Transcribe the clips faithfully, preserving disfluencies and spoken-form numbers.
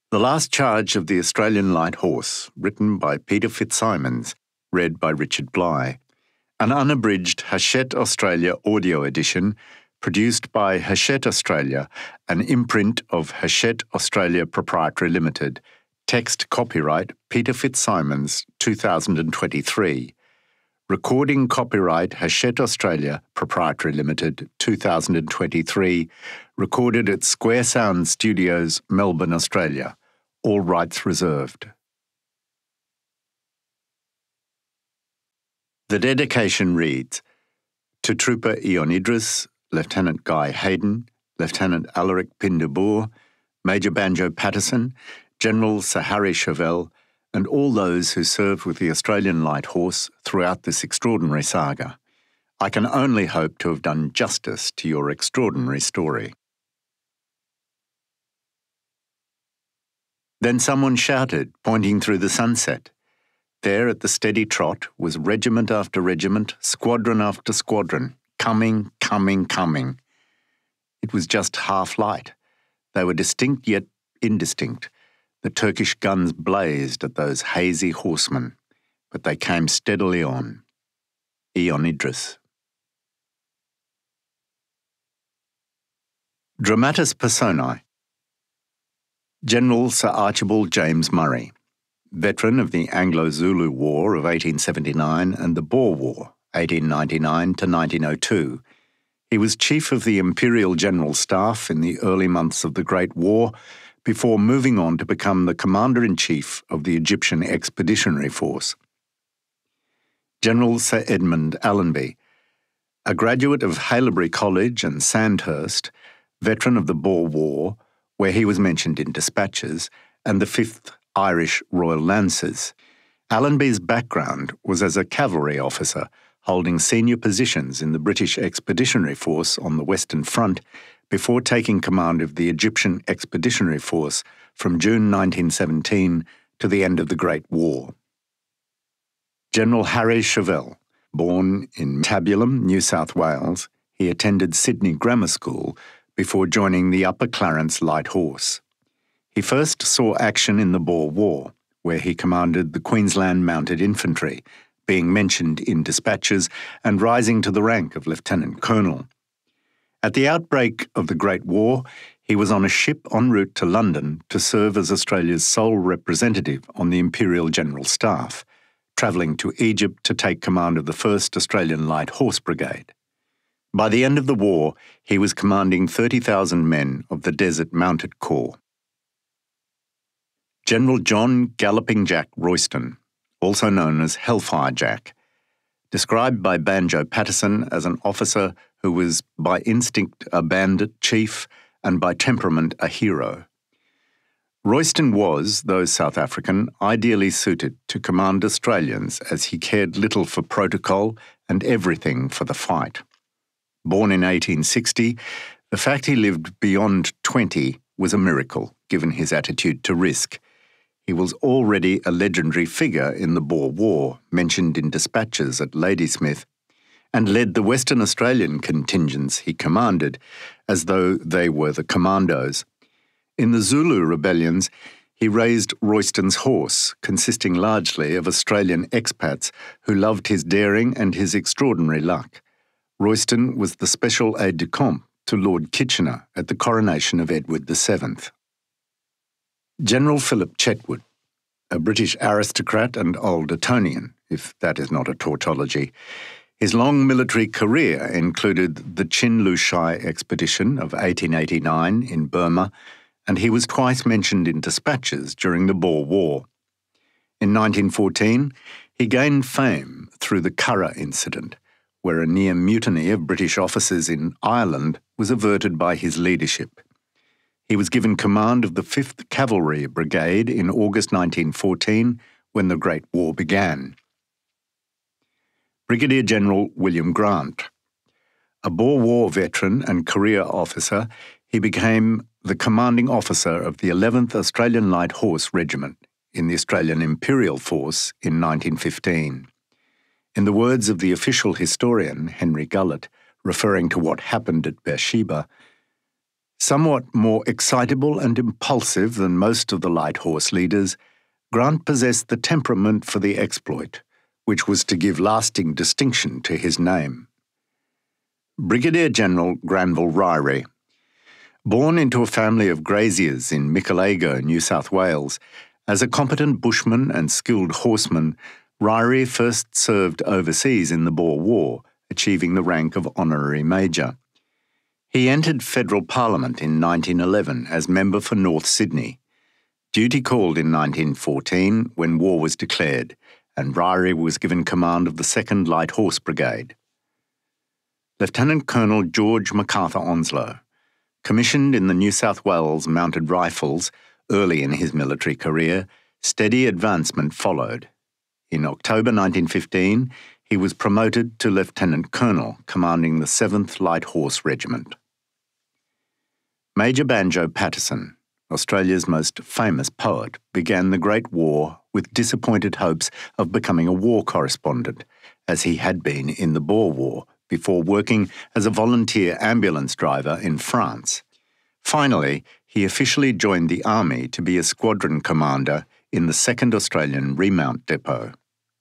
The Last Charge of the Australian Light Horse, written by Peter FitzSimons, read by Richard Bligh. An unabridged Hachette Australia audio edition produced by Hachette Australia, an imprint of Hachette Australia Proprietary Limited. Text copyright Peter FitzSimons, two thousand twenty-three. Recording copyright Hachette Australia Proprietary Limited, two thousand twenty-three. Recorded at Square Sound Studios, Melbourne, Australia. All rights reserved. The dedication reads, to Trooper Ion Idris, Lieutenant Guy Hayden, Lieutenant Alaric Pinderboer, Major Banjo Patterson, General Sir Harry Chauvel, and all those who served with the Australian Light Horse throughout this extraordinary saga. I can only hope to have done justice to your extraordinary story. Then someone shouted, pointing through the sunset. There at the steady trot was regiment after regiment, squadron after squadron, coming, coming, coming. It was just half light. They were distinct yet indistinct. The Turkish guns blazed at those hazy horsemen, but they came steadily on. Ion Idris. Dramatis Personae. General Sir Archibald James Murray, veteran of the Anglo-Zulu War of eighteen seventy-nine and the Boer War, eighteen ninety-nine to nineteen oh two. He was Chief of the Imperial General Staff in the early months of the Great War, before moving on to become the Commander-in-Chief of the Egyptian Expeditionary Force. General Sir Edmund Allenby, a graduate of Haileybury College and Sandhurst, veteran of the Boer War, where he was mentioned in dispatches, and the fifth Irish Royal Lancers. Allenby's background was as a cavalry officer, holding senior positions in the British Expeditionary Force on the Western Front before taking command of the Egyptian Expeditionary Force from June nineteen seventeen to the end of the Great War. General Harry Chauvel, born in Tabulum, New South Wales, he attended Sydney Grammar School before joining the Upper Clarence Light Horse. He first saw action in the Boer War, where he commanded the Queensland Mounted Infantry, being mentioned in dispatches and rising to the rank of Lieutenant Colonel. At the outbreak of the Great War, he was on a ship en route to London to serve as Australia's sole representative on the Imperial General Staff, travelling to Egypt to take command of the first Australian Light Horse Brigade. By the end of the war, he was commanding thirty thousand men of the Desert Mounted Corps. General John Galloping Jack Royston, also known as Hellfire Jack, described by Banjo Patterson as an officer who was by instinct a bandit chief and by temperament a hero. Royston was, though South African, ideally suited to command Australians as he cared little for protocol and everything for the fight. Born in eighteen sixty, the fact he lived beyond twenty was a miracle, given his attitude to risk. He was already a legendary figure in the Boer War, mentioned in dispatches at Ladysmith, and led the Western Australian contingents he commanded, as though they were the commandos. In the Zulu rebellions, he raised Royston's horse, consisting largely of Australian expats who loved his daring and his extraordinary luck. Royston was the special aide-de-camp to Lord Kitchener at the coronation of Edward the Seventh. General Philip Chetwood, a British aristocrat and old Etonian, if that is not a tautology. His long military career included the Chin Lu Shai expedition of eighteen eighty-nine in Burma, and he was twice mentioned in dispatches during the Boer War. In nineteen fourteen, he gained fame through the Curragh incident, where a near mutiny of British officers in Ireland was averted by his leadership. He was given command of the fifth Cavalry Brigade in August nineteen fourteen, when the Great War began. Brigadier General William Grant. A Boer War veteran and career officer, he became the commanding officer of the eleventh Australian Light Horse Regiment in the Australian Imperial Force in nineteen fifteen. In the words of the official historian, Henry Gullett, referring to what happened at Beersheba, Somewhat more excitable and impulsive than most of the light horse leaders, Grant possessed the temperament for the exploit, which was to give lasting distinction to his name. Brigadier General Granville Ryrie. Born into a family of graziers in Michelago, New South Wales, as a competent bushman and skilled horseman, Ryrie first served overseas in the Boer War, achieving the rank of honorary major. He entered federal parliament in nineteen eleven as member for North Sydney. Duty called in nineteen fourteen when war was declared, and Ryrie was given command of the second Light Horse Brigade. Lieutenant Colonel George MacArthur Onslow. Commissioned in the New South Wales Mounted Rifles early in his military career, steady advancement followed. In October nineteen fifteen, he was promoted to Lieutenant Colonel, commanding the seventh Light Horse Regiment. Major Banjo Paterson, Australia's most famous poet, began the Great War with disappointed hopes of becoming a war correspondent, as he had been in the Boer War, before working as a volunteer ambulance driver in France. Finally, he officially joined the army to be a squadron commander in the second Australian Remount Depot.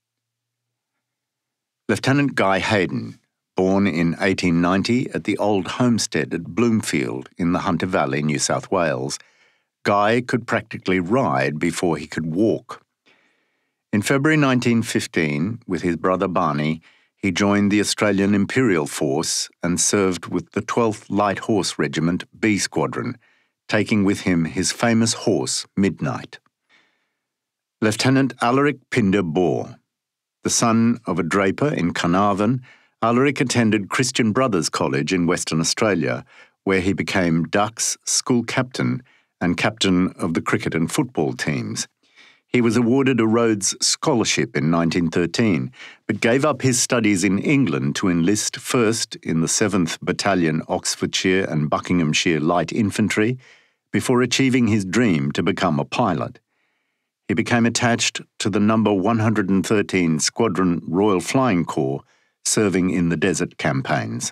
Lieutenant Guy Hayden, born in eighteen ninety at the old homestead at Bloomfield in the Hunter Valley, New South Wales, Guy could practically ride before he could walk. In February nineteen fifteen, with his brother Barney, he joined the Australian Imperial Force and served with the twelfth Light Horse Regiment B Squadron, taking with him his famous horse, Midnight. Lieutenant Alaric Pinder Boer. The son of a draper in Carnarvon, Alaric attended Christian Brothers College in Western Australia, where he became Ducks school captain and captain of the cricket and football teams. He was awarded a Rhodes Scholarship in nineteen thirteen, but gave up his studies in England to enlist first in the seventh Battalion Oxfordshire and Buckinghamshire Light Infantry, before achieving his dream to become a pilot. He became attached to the number one hundred thirteen Squadron Royal Flying Corps, serving in the desert campaigns.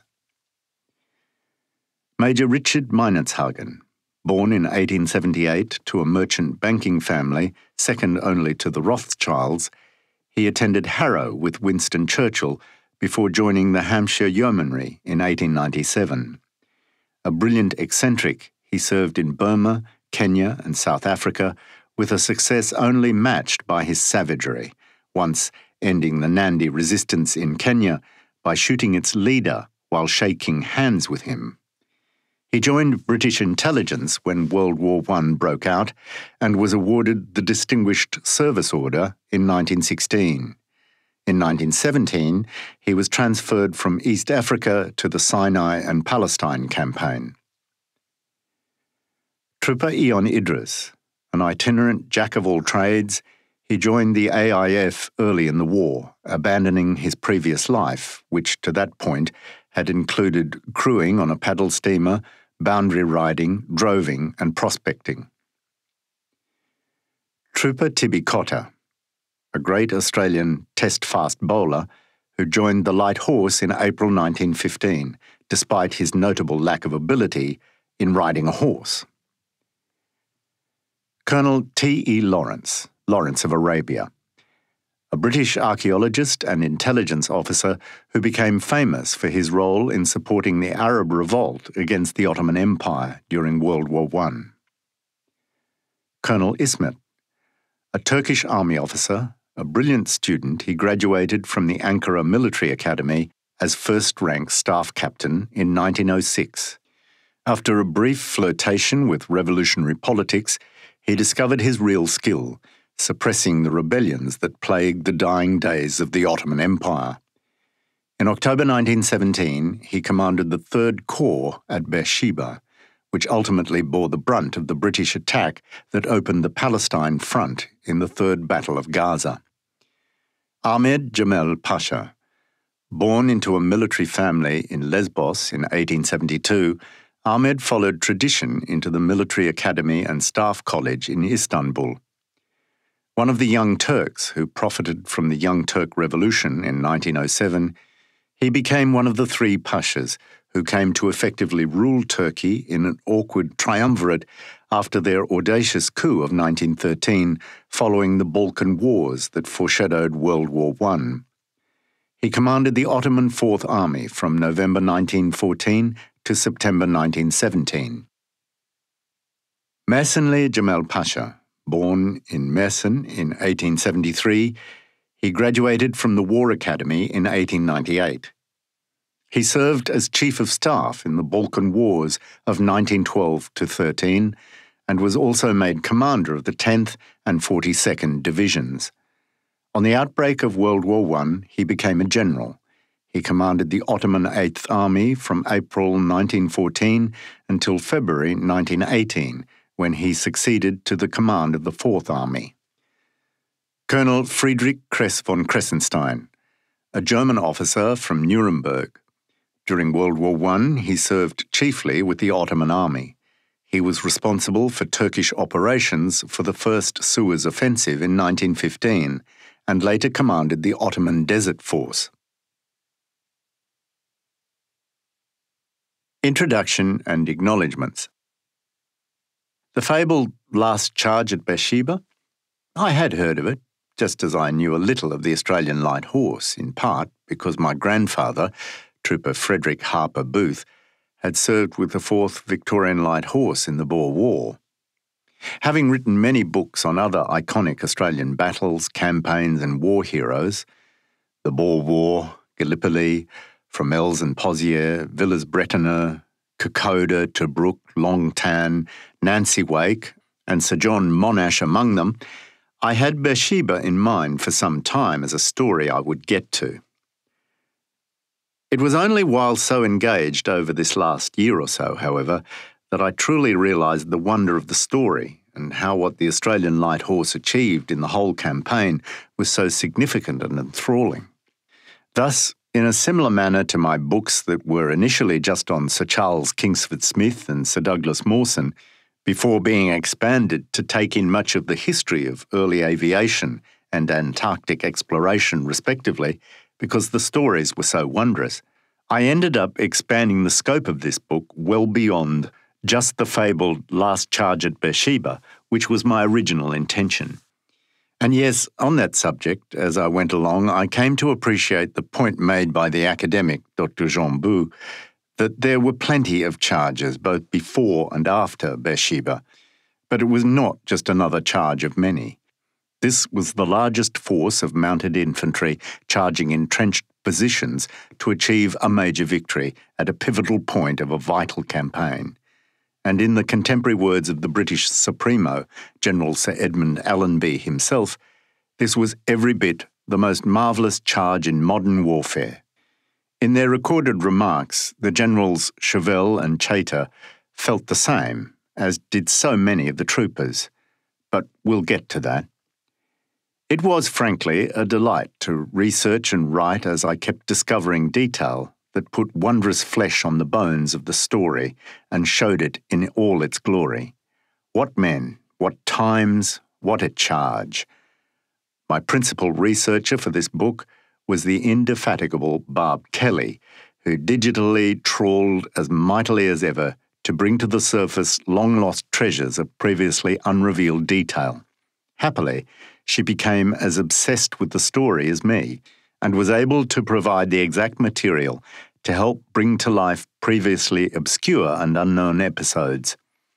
Major Richard Meinertzhagen. Born in eighteen seventy-eight to a merchant banking family, second only to the Rothschilds, he attended Harrow with Winston Churchill before joining the Hampshire Yeomanry in eighteen ninety-seven. A brilliant eccentric, he served in Burma, Kenya, and South Africa, with a success only matched by his savagery, once ending the Nandi resistance in Kenya by shooting its leader while shaking hands with him. He joined British intelligence when World War One broke out and was awarded the Distinguished Service Order in nineteen sixteen. In nineteen seventeen, he was transferred from East Africa to the Sinai and Palestine campaign. Trooper Eon Idris, an itinerant jack-of-all-trades, he joined the A I F early in the war, abandoning his previous life, which to that point had included crewing on a paddle steamer, boundary riding, droving, and prospecting. Trooper Tibby Cotter, a great Australian test-fast bowler who joined the Light Horse in April nineteen fifteen, despite his notable lack of ability in riding a horse. Colonel T E Lawrence, Lawrence of Arabia, a British archaeologist and intelligence officer who became famous for his role in supporting the Arab revolt against the Ottoman Empire during World War One. Colonel Ismet, a Turkish army officer, a brilliant student, he graduated from the Ankara Military Academy as first-rank staff captain in nineteen oh six. After a brief flirtation with revolutionary politics, he discovered his real skill, suppressing the rebellions that plagued the dying days of the Ottoman Empire. In October nineteen seventeen, he commanded the Third Corps at Beersheba, which ultimately bore the brunt of the British attack that opened the Palestine front in the Third Battle of Gaza. Ahmed Jamel Pasha, born into a military family in Lesbos in eighteen seventy-two, Ahmed followed tradition into the Military Academy and Staff College in Istanbul. One of the Young Turks who profited from the Young Turk Revolution in nineteen oh seven, he became one of the three pashas who came to effectively rule Turkey in an awkward triumvirate after their audacious coup of nineteen thirteen following the Balkan Wars that foreshadowed World War One. He commanded the Ottoman Fourth Army from November nineteen fourteen to September nineteen seventeen. Mersinli Cemal Pasha, born in Mersin in eighteen seventy-three, he graduated from the War Academy in eighteen ninety-eight. He served as Chief of Staff in the Balkan Wars of nineteen twelve to thirteen and was also made commander of the tenth and forty-second Divisions. On the outbreak of World War One, he became a general. He commanded the Ottoman Eighth Army from April nineteen fourteen until February nineteen eighteen, when he succeeded to the command of the Fourth Army. Colonel Friedrich Kress von Kressenstein, a German officer from Nuremberg. During World War One, he served chiefly with the Ottoman Army. He was responsible for Turkish operations for the First Suez Offensive in nineteen fifteen and later commanded the Ottoman Desert Force. Introduction and Acknowledgements. The fabled Last Charge at Beersheba? I had heard of it, just as I knew a little of the Australian Light Horse, in part because my grandfather, Trooper Frederick Harper Booth, had served with the fourth Victorian Light Horse in the Boer War. Having written many books on other iconic Australian battles, campaigns and war heroes, the Boer War, Gallipoli, Fromelles and Pozières, Villers-Bretonneux, Kokoda, Tobruk, Long Tan, Nancy Wake, and Sir John Monash among them, I had Beersheba in mind for some time as a story I would get to. It was only while so engaged over this last year or so, however, that I truly realised the wonder of the story and how what the Australian Light Horse achieved in the whole campaign was so significant and enthralling. Thus, in a similar manner to my books that were initially just on Sir Charles Kingsford Smith and Sir Douglas Mawson, before being expanded to take in much of the history of early aviation and Antarctic exploration respectively, because the stories were so wondrous, I ended up expanding the scope of this book well beyond just the fabled Last Charge at Beersheba, which was my original intention. And yes, on that subject, as I went along, I came to appreciate the point made by the academic, Doctor Jean Bou, that there were plenty of charges both before and after Beersheba, but it was not just another charge of many. This was the largest force of mounted infantry charging entrenched positions to achieve a major victory at a pivotal point of a vital campaign. And in the contemporary words of the British Supremo, General Sir Edmund Allenby himself, this was every bit the most marvellous charge in modern warfare. In their recorded remarks, the Generals Chauvel and Chaytor felt the same, as did so many of the troopers. But we'll get to that. It was, frankly, a delight to research and write as I kept discovering detail that put wondrous flesh on the bones of the story and showed it in all its glory. What men, what times, what a charge. My principal researcher for this book was the indefatigable Barb Kelly, who digitally trawled as mightily as ever to bring to the surface long-lost treasures of previously unrevealed detail. Happily, she became as obsessed with the story as me, and was able to provide the exact material to help bring to life previously obscure and unknown episodes.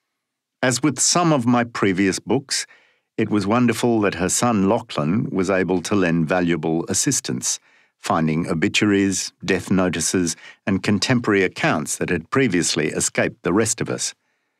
As with some of my previous books, it was wonderful that her son Lachlan was able to lend valuable assistance, finding obituaries, death notices, and contemporary accounts that had previously escaped the rest of us.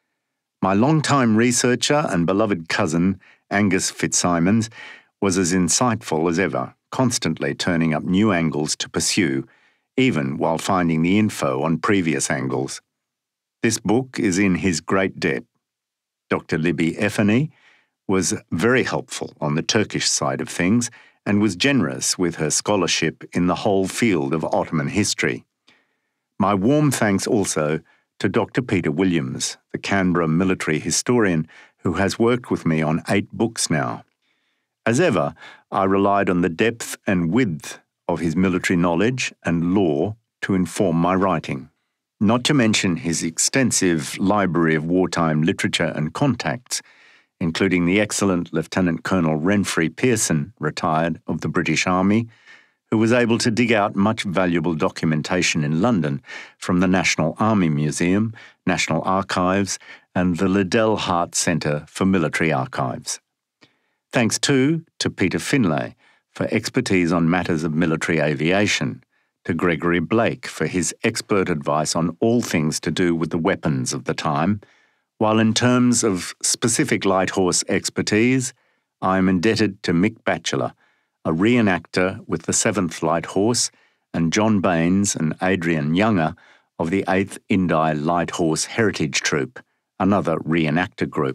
My longtime researcher and beloved cousin, Angus FitzSimons, was as insightful as ever, constantly turning up new angles to pursue, even while finding the info on previous angles. This book is in his great debt. Doctor Libby Effany was very helpful on the Turkish side of things and was generous with her scholarship in the whole field of Ottoman history. My warm thanks also to Doctor Peter Williams, the Canberra military historian who has worked with me on eight books now. As ever, I relied on the depth and width of his military knowledge and lore to inform my writing. not to mention his extensive library of wartime literature and contacts, including the excellent Lieutenant Colonel Renfrew Pearson, retired, of the British Army, who was able to dig out much valuable documentation in London from the National Army Museum, National Archives, and the Liddell Hart Centre for Military Archives. Thanks too to Peter Finlay for expertise on matters of military aviation, to Gregory Blake for his expert advice on all things to do with the weapons of the time, while in terms of specific light horse expertise, I am indebted to Mick Batchelor, a reenactor with the seventh Light Horse, and John Baines and Adrian Younger of the eighth Indi Light Horse Heritage Troupe, another reenactor group.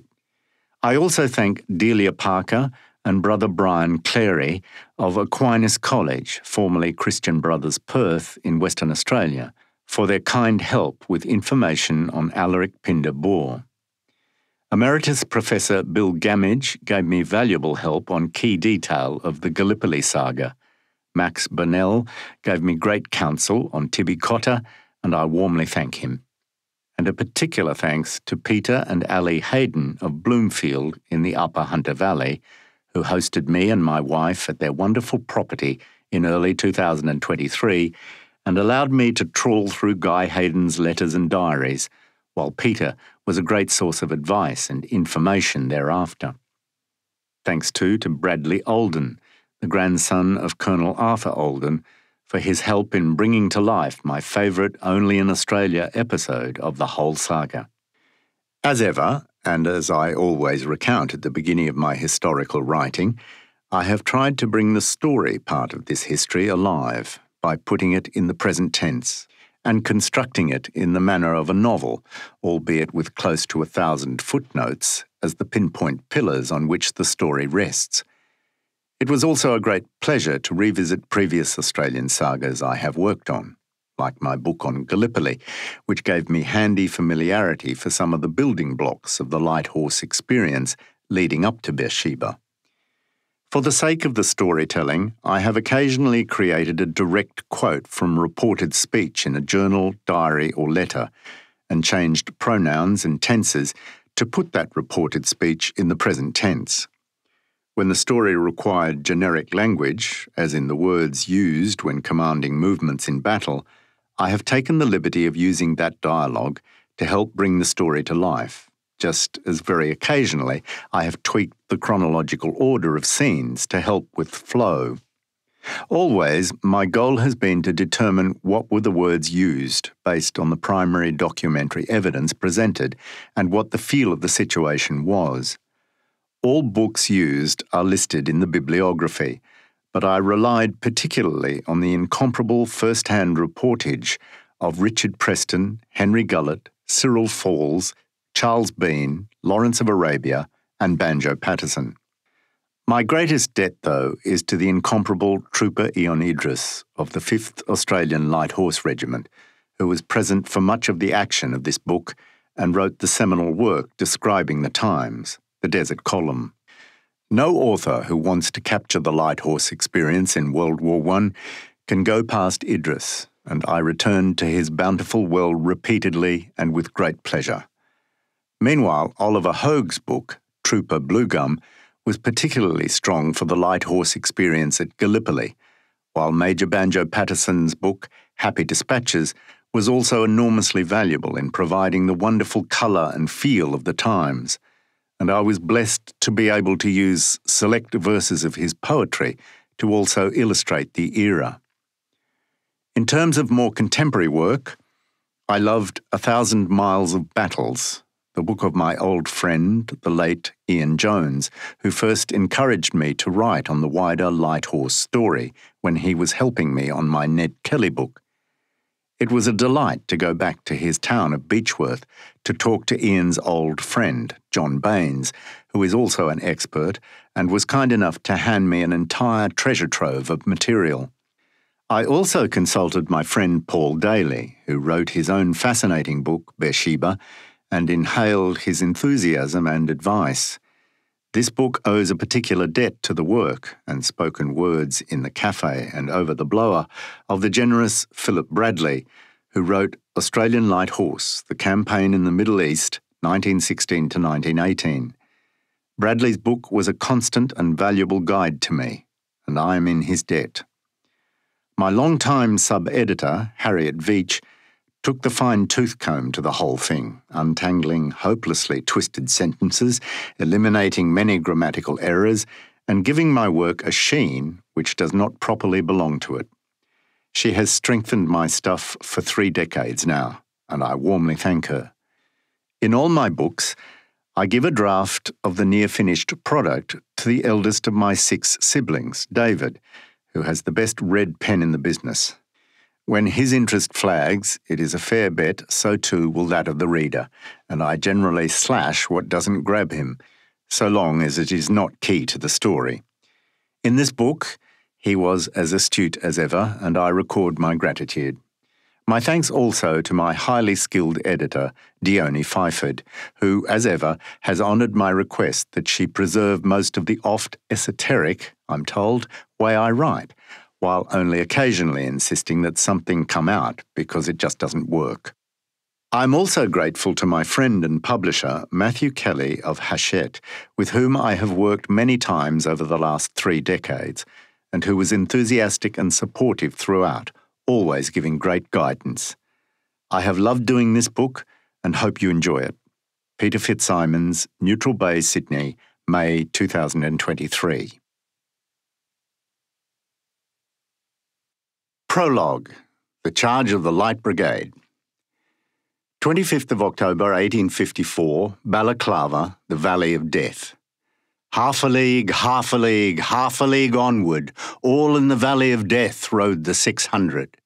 I also thank Delia Parker and Brother Brian Clary of Aquinas College, formerly Christian Brothers Perth in Western Australia, for their kind help with information on Alaric Pinder Boer. Emeritus Professor Bill Gamage gave me valuable help on key detail of the Gallipoli saga. Max Burnell gave me great counsel on Tibby Cotter, and I warmly thank him. And a particular thanks to Peter and Ali Hayden of Bloomfield in the Upper Hunter Valley, who hosted me and my wife at their wonderful property in early two thousand twenty-three and allowed me to trawl through Guy Hayden's letters and diaries, while Peter was a great source of advice and information thereafter. Thanks too to Bradley Olden, the grandson of Colonel Arthur Olden, for his help in bringing to life my favourite Only in Australia episode of the whole saga. As ever, and as I always recount at the beginning of my historical writing, I have tried to bring the story part of this history alive by putting it in the present tense and constructing it in the manner of a novel, albeit with close to a thousand footnotes as the pinpoint pillars on which the story rests. It was also a great pleasure to revisit previous Australian sagas I have worked on, like my book on Gallipoli, which gave me handy familiarity for some of the building blocks of the light horse experience leading up to Beersheba. For the sake of the storytelling, I have occasionally created a direct quote from reported speech in a journal, diary, or letter, and changed pronouns and tenses to put that reported speech in the present tense. When the story required generic language, as in the words used when commanding movements in battle, I have taken the liberty of using that dialogue to help bring the story to life, just as very occasionally I have tweaked the chronological order of scenes to help with flow. Always, my goal has been to determine what were the words used based on the primary documentary evidence presented and what the feel of the situation was. All books used are listed in the bibliography, but I relied particularly on the incomparable first-hand reportage of Richard Preston, Henry Gullett, Cyril Falls, Charles Bean, Lawrence of Arabia, and Banjo Patterson. My greatest debt, though, is to the incomparable Trooper Ion Idris of the fifth Australian Light Horse Regiment, who was present for much of the action of this book and wrote the seminal work describing the times, the Desert Column. No author who wants to capture the light horse experience in World War One can go past Idris, and I returned to his bountiful well repeatedly and with great pleasure. Meanwhile, Oliver Hoag's book, Trooper Bluegum, was particularly strong for the light horse experience at Gallipoli, while Major Banjo Patterson's book, Happy Dispatches, was also enormously valuable in providing the wonderful colour and feel of the times, and I was blessed to be able to use select verses of his poetry to also illustrate the era. In terms of more contemporary work, I loved A Thousand Miles of Battles, the book of my old friend, the late Ian Jones, who first encouraged me to write on the wider light horse story when he was helping me on my Ned Kelly book. It was a delight to go back to his town of Beechworth to talk to Ian's old friend, John Baines, who is also an expert and was kind enough to hand me an entire treasure trove of material. I also consulted my friend Paul Daly, who wrote his own fascinating book, Beersheba, and inhaled his enthusiasm and advice. This book owes a particular debt to the work and spoken words in the cafe and over the blower of the generous Philip Bradley, who wrote Australian Light Horse, The Campaign in the Middle East, nineteen sixteen to nineteen eighteen. Bradley's book was a constant and valuable guide to me, and I am in his debt. My long-time sub-editor, Harriet Veach, took the fine tooth comb to the whole thing, untangling hopelessly twisted sentences, eliminating many grammatical errors, and giving my work a sheen which does not properly belong to it. She has strengthened my stuff for three decades now, and I warmly thank her. In all my books, I give a draft of the near-finished product to the eldest of my six siblings, David, who has the best red pen in the business. When his interest flags, it is a fair bet, so too will that of the reader, and I generally slash what doesn't grab him, so long as it is not key to the story. In this book, he was as astute as ever, and I record my gratitude. My thanks also to my highly skilled editor, Dione Fyford, who, as ever, has honoured my request that she preserve most of the oft esoteric, I'm told, way I write, while only occasionally insisting that something come out because it just doesn't work. I'm also grateful to my friend and publisher, Matthew Kelly of Hachette, with whom I have worked many times over the last three decades, and who was enthusiastic and supportive throughout, always giving great guidance. I have loved doing this book and hope you enjoy it. Peter FitzSimons, Neutral Bay, Sydney, May two thousand twenty-three. Prologue. The Charge of the Light Brigade. twenty-fifth of October eighteen fifty-four, Balaclava, the Valley of Death. Half a league, half a league, half a league onward, all in the Valley of Death rode the six hundred.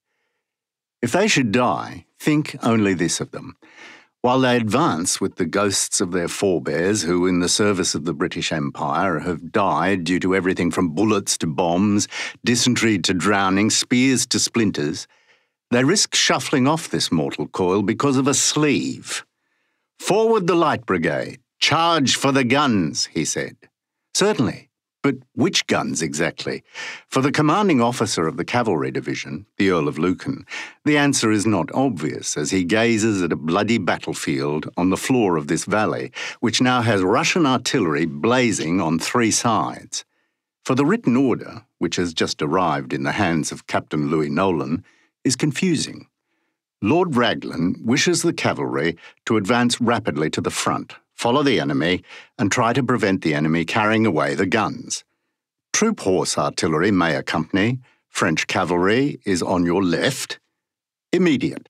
If they should die, think only this of them. While they advance with the ghosts of their forebears who, in the service of the British Empire, have died due to everything from bullets to bombs, dysentery to drowning, spears to splinters, they risk shuffling off this mortal coil because of a sleeve. "Forward the Light Brigade! Charge for the guns," he said. Certainly, but which guns exactly? For the commanding officer of the cavalry division, the Earl of Lucan, the answer is not obvious as he gazes at a bloody battlefield on the floor of this valley, which now has Russian artillery blazing on three sides. For the written order, which has just arrived in the hands of Captain Louis Nolan, is confusing. Lord Raglan wishes the cavalry to advance rapidly to the front, follow the enemy, and try to prevent the enemy carrying away the guns. Troop horse artillery may accompany. French cavalry is on your left. Immediate.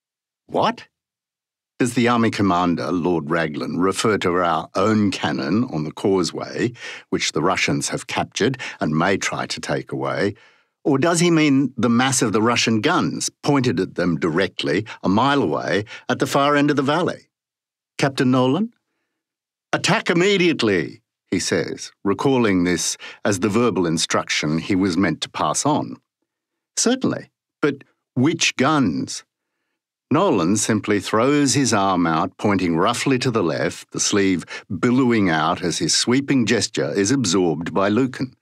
What? Does the army commander, Lord Raglan, refer to our own cannon on the causeway, which the Russians have captured and may try to take away, or does he mean the mass of the Russian guns pointed at them directly, a mile away, at the far end of the valley? Captain Nolan? "Attack immediately," he says, recalling this as the verbal instruction he was meant to pass on. Certainly, but which guns? Nolan simply throws his arm out, pointing roughly to the left, the sleeve billowing out as his sweeping gesture is absorbed by Lucan.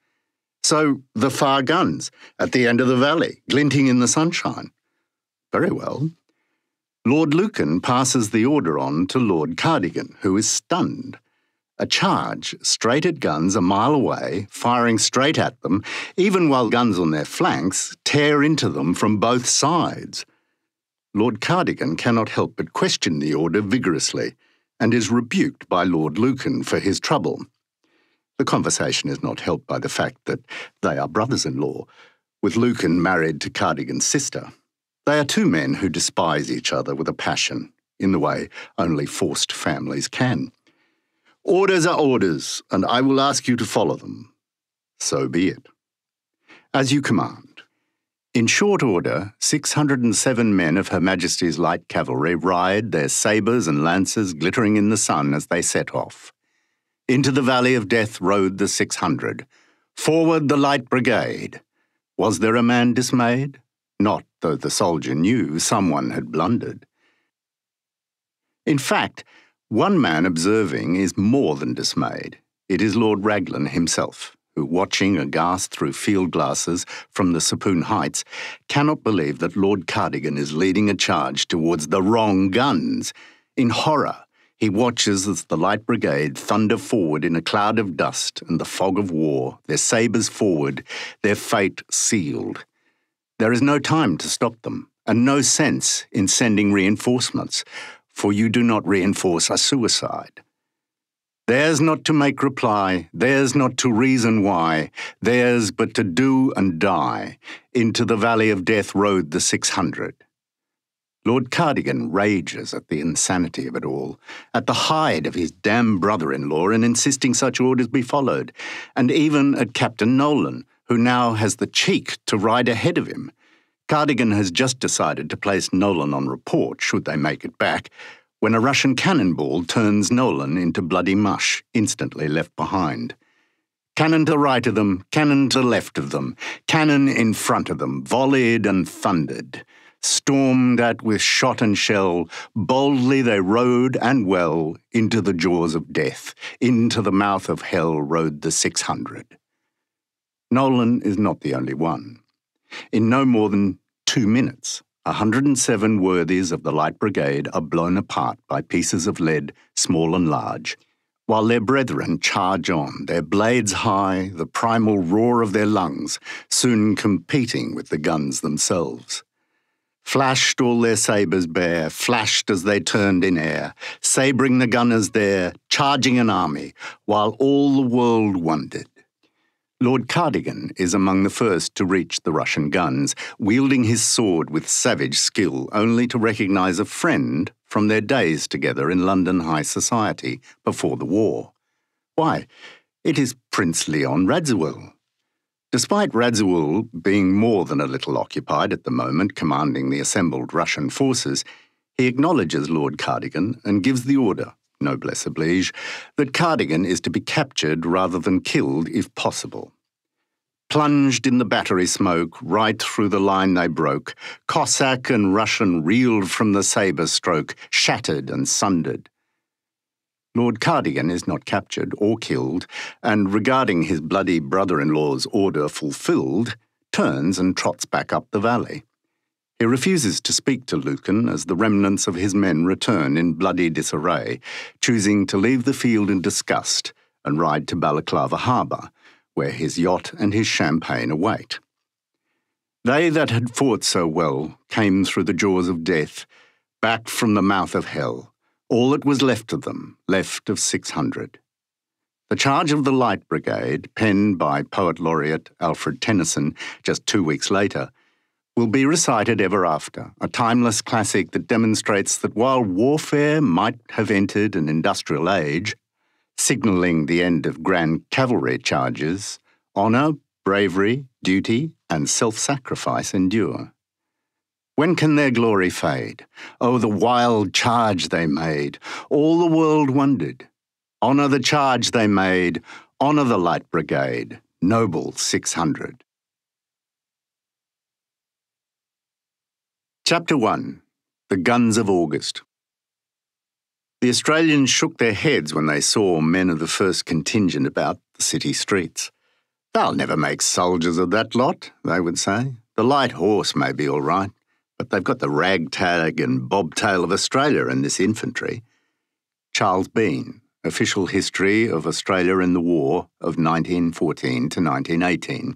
So, the far guns, at the end of the valley, glinting in the sunshine. Very well. Lord Lucan passes the order on to Lord Cardigan, who is stunned. A charge, straight at guns a mile away, firing straight at them, even while guns on their flanks tear into them from both sides. Lord Cardigan cannot help but question the order vigorously, and is rebuked by Lord Lucan for his trouble. The conversation is not helped by the fact that they are brothers-in-law, with Lucan married to Cardigan's sister. They are two men who despise each other with a passion, in the way only forced families can. Orders are orders, and I will ask you to follow them. So be it. As you command. In short order, six hundred and seven men of Her Majesty's Light Cavalry ride, their sabres and lances glittering in the sun as they set off. Into the Valley of Death rode the six hundred. Forward the Light Brigade. Was there a man dismayed? Not though the soldier knew someone had blundered. In fact, one man observing is more than dismayed. It is Lord Raglan himself, who, watching aghast through field glasses from the Sapoon Heights, cannot believe that Lord Cardigan is leading a charge towards the wrong guns. In horror, he watches as the Light Brigade thunder forward in a cloud of dust and the fog of war, their sabres forward, their fate sealed. There is no time to stop them, and no sense in sending reinforcements, for you do not reinforce a suicide. Theirs not to make reply, theirs not to reason why, theirs but to do and die. Into the valley of death rode the six hundred. Lord Cardigan rages at the insanity of it all, at the hide of his damned brother-in-law in insisting such orders be followed, and even at Captain Nolan, who now has the cheek to ride ahead of him. Cardigan has just decided to place Nolan on report, should they make it back, when a Russian cannonball turns Nolan into bloody mush, instantly left behind. Cannon to right of them, cannon to left of them, cannon in front of them, volleyed and thundered. Stormed at with shot and shell, boldly they rode and well into the jaws of death, into the mouth of hell rode the six hundred. Nolan is not the only one. In no more than two minutes, one hundred and seven worthies of the Light Brigade are blown apart by pieces of lead, small and large, while their brethren charge on, their blades high, the primal roar of their lungs, soon competing with the guns themselves. Flashed all their sabres bare, flashed as they turned in air, sabring the gunners there, charging an army, while all the world wondered. Lord Cardigan is among the first to reach the Russian guns, wielding his sword with savage skill, only to recognise a friend from their days together in London high society before the war. Why, it is Prince Leon Radziwill. Despite Radziwill being more than a little occupied at the moment commanding the assembled Russian forces, he acknowledges Lord Cardigan and gives the order, noblesse oblige, that Cardigan is to be captured rather than killed if possible. Plunged in the battery smoke, right through the line they broke, Cossack and Russian reeled from the sabre stroke, shattered and sundered. Lord Cardigan is not captured or killed, and regarding his bloody brother-in-law's order fulfilled, turns and trots back up the valley. He refuses to speak to Lucan as the remnants of his men return in bloody disarray, choosing to leave the field in disgust and ride to Balaclava harbour, where his yacht and his champagne await. They that had fought so well came through the jaws of death, back from the mouth of hell, all that was left of them, left of six hundred. The charge of the Light Brigade, penned by Poet Laureate Alfred Tennyson just two weeks later, will be recited ever after, a timeless classic that demonstrates that while warfare might have entered an industrial age, signalling the end of grand cavalry charges, honour, bravery, duty, and self-sacrifice endure. When can their glory fade? Oh, the wild charge they made! All the world wondered. Honour the charge they made, honour the Light Brigade, noble six hundred. Chapter one. The Guns of August. The Australians shook their heads when they saw men of the first contingent about the city streets. "They'll never make soldiers of that lot," they would say. "The light horse may be all right, but they've got the ragtag and bobtail of Australia in this infantry." Charles Bean, Official History of Australia in the War of nineteen fourteen to nineteen eighteen.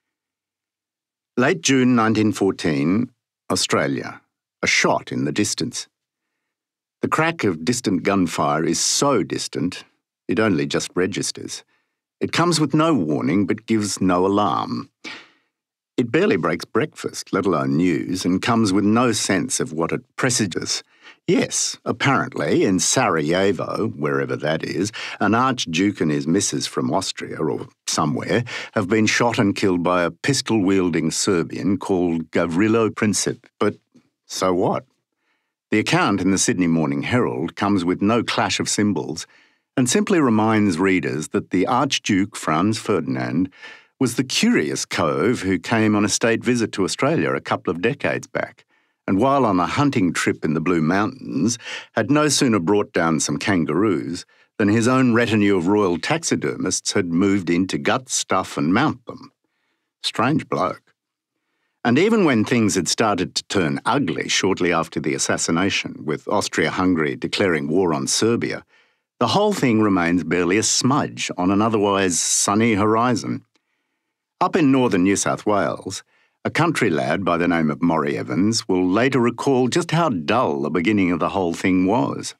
Late June nineteen fourteen, Australia. A shot in the distance. The crack of distant gunfire is so distant, it only just registers. It comes with no warning, but gives no alarm. It barely breaks breakfast, let alone news, and comes with no sense of what it presages. Yes, apparently, in Sarajevo, wherever that is, an Archduke and his missus from Austria, or somewhere, have been shot and killed by a pistol-wielding Serbian called Gavrilo Princip. But so what? The account in the Sydney Morning Herald comes with no clash of cymbals and simply reminds readers that the Archduke Franz Ferdinand was the curious cove who came on a state visit to Australia a couple of decades back, and while on a hunting trip in the Blue Mountains, had no sooner brought down some kangaroos than his own retinue of royal taxidermists had moved in to gut, stuff and mount them. Strange bloke. And even when things had started to turn ugly shortly after the assassination, with Austria-Hungary declaring war on Serbia, the whole thing remains barely a smudge on an otherwise sunny horizon. Up in northern New South Wales, a country lad by the name of Maury Evans will later recall just how dull the beginning of the whole thing was.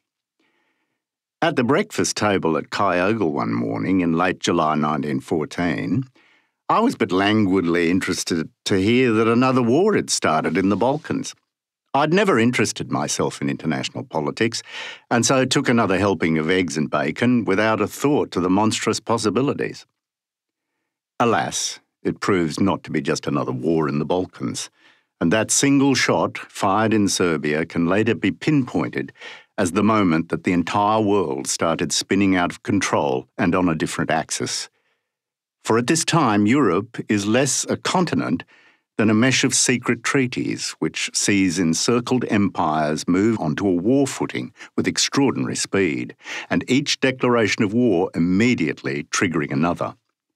At the breakfast table at Kyogle one morning in late July nineteen fourteen, I was but languidly interested to hear that another war had started in the Balkans. I'd never interested myself in international politics, and so took another helping of eggs and bacon without a thought to the monstrous possibilities. Alas, it proves not to be just another war in the Balkans, and that single shot fired in Serbia can later be pinpointed as the moment that the entire world started spinning out of control and on a different axis. For at this time, Europe is less a continent than a mesh of secret treaties which sees encircled empires move onto a war footing with extraordinary speed, and each declaration of war immediately triggering another.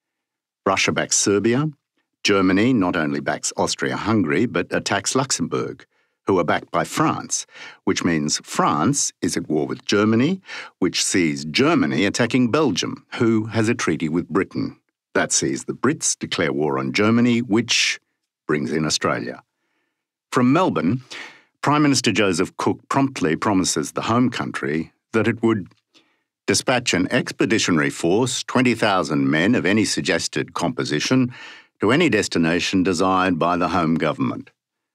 Russia backs Serbia. Germany not only backs Austria-Hungary, but attacks Luxembourg, who are backed by France, which means France is at war with Germany, which sees Germany attacking Belgium, who has a treaty with Britain. That sees the Brits declare war on Germany, which brings in Australia. From Melbourne, Prime Minister Joseph Cook promptly promises the home country that it would dispatch an expeditionary force, twenty thousand men of any suggested composition, to any destination desired by the home government.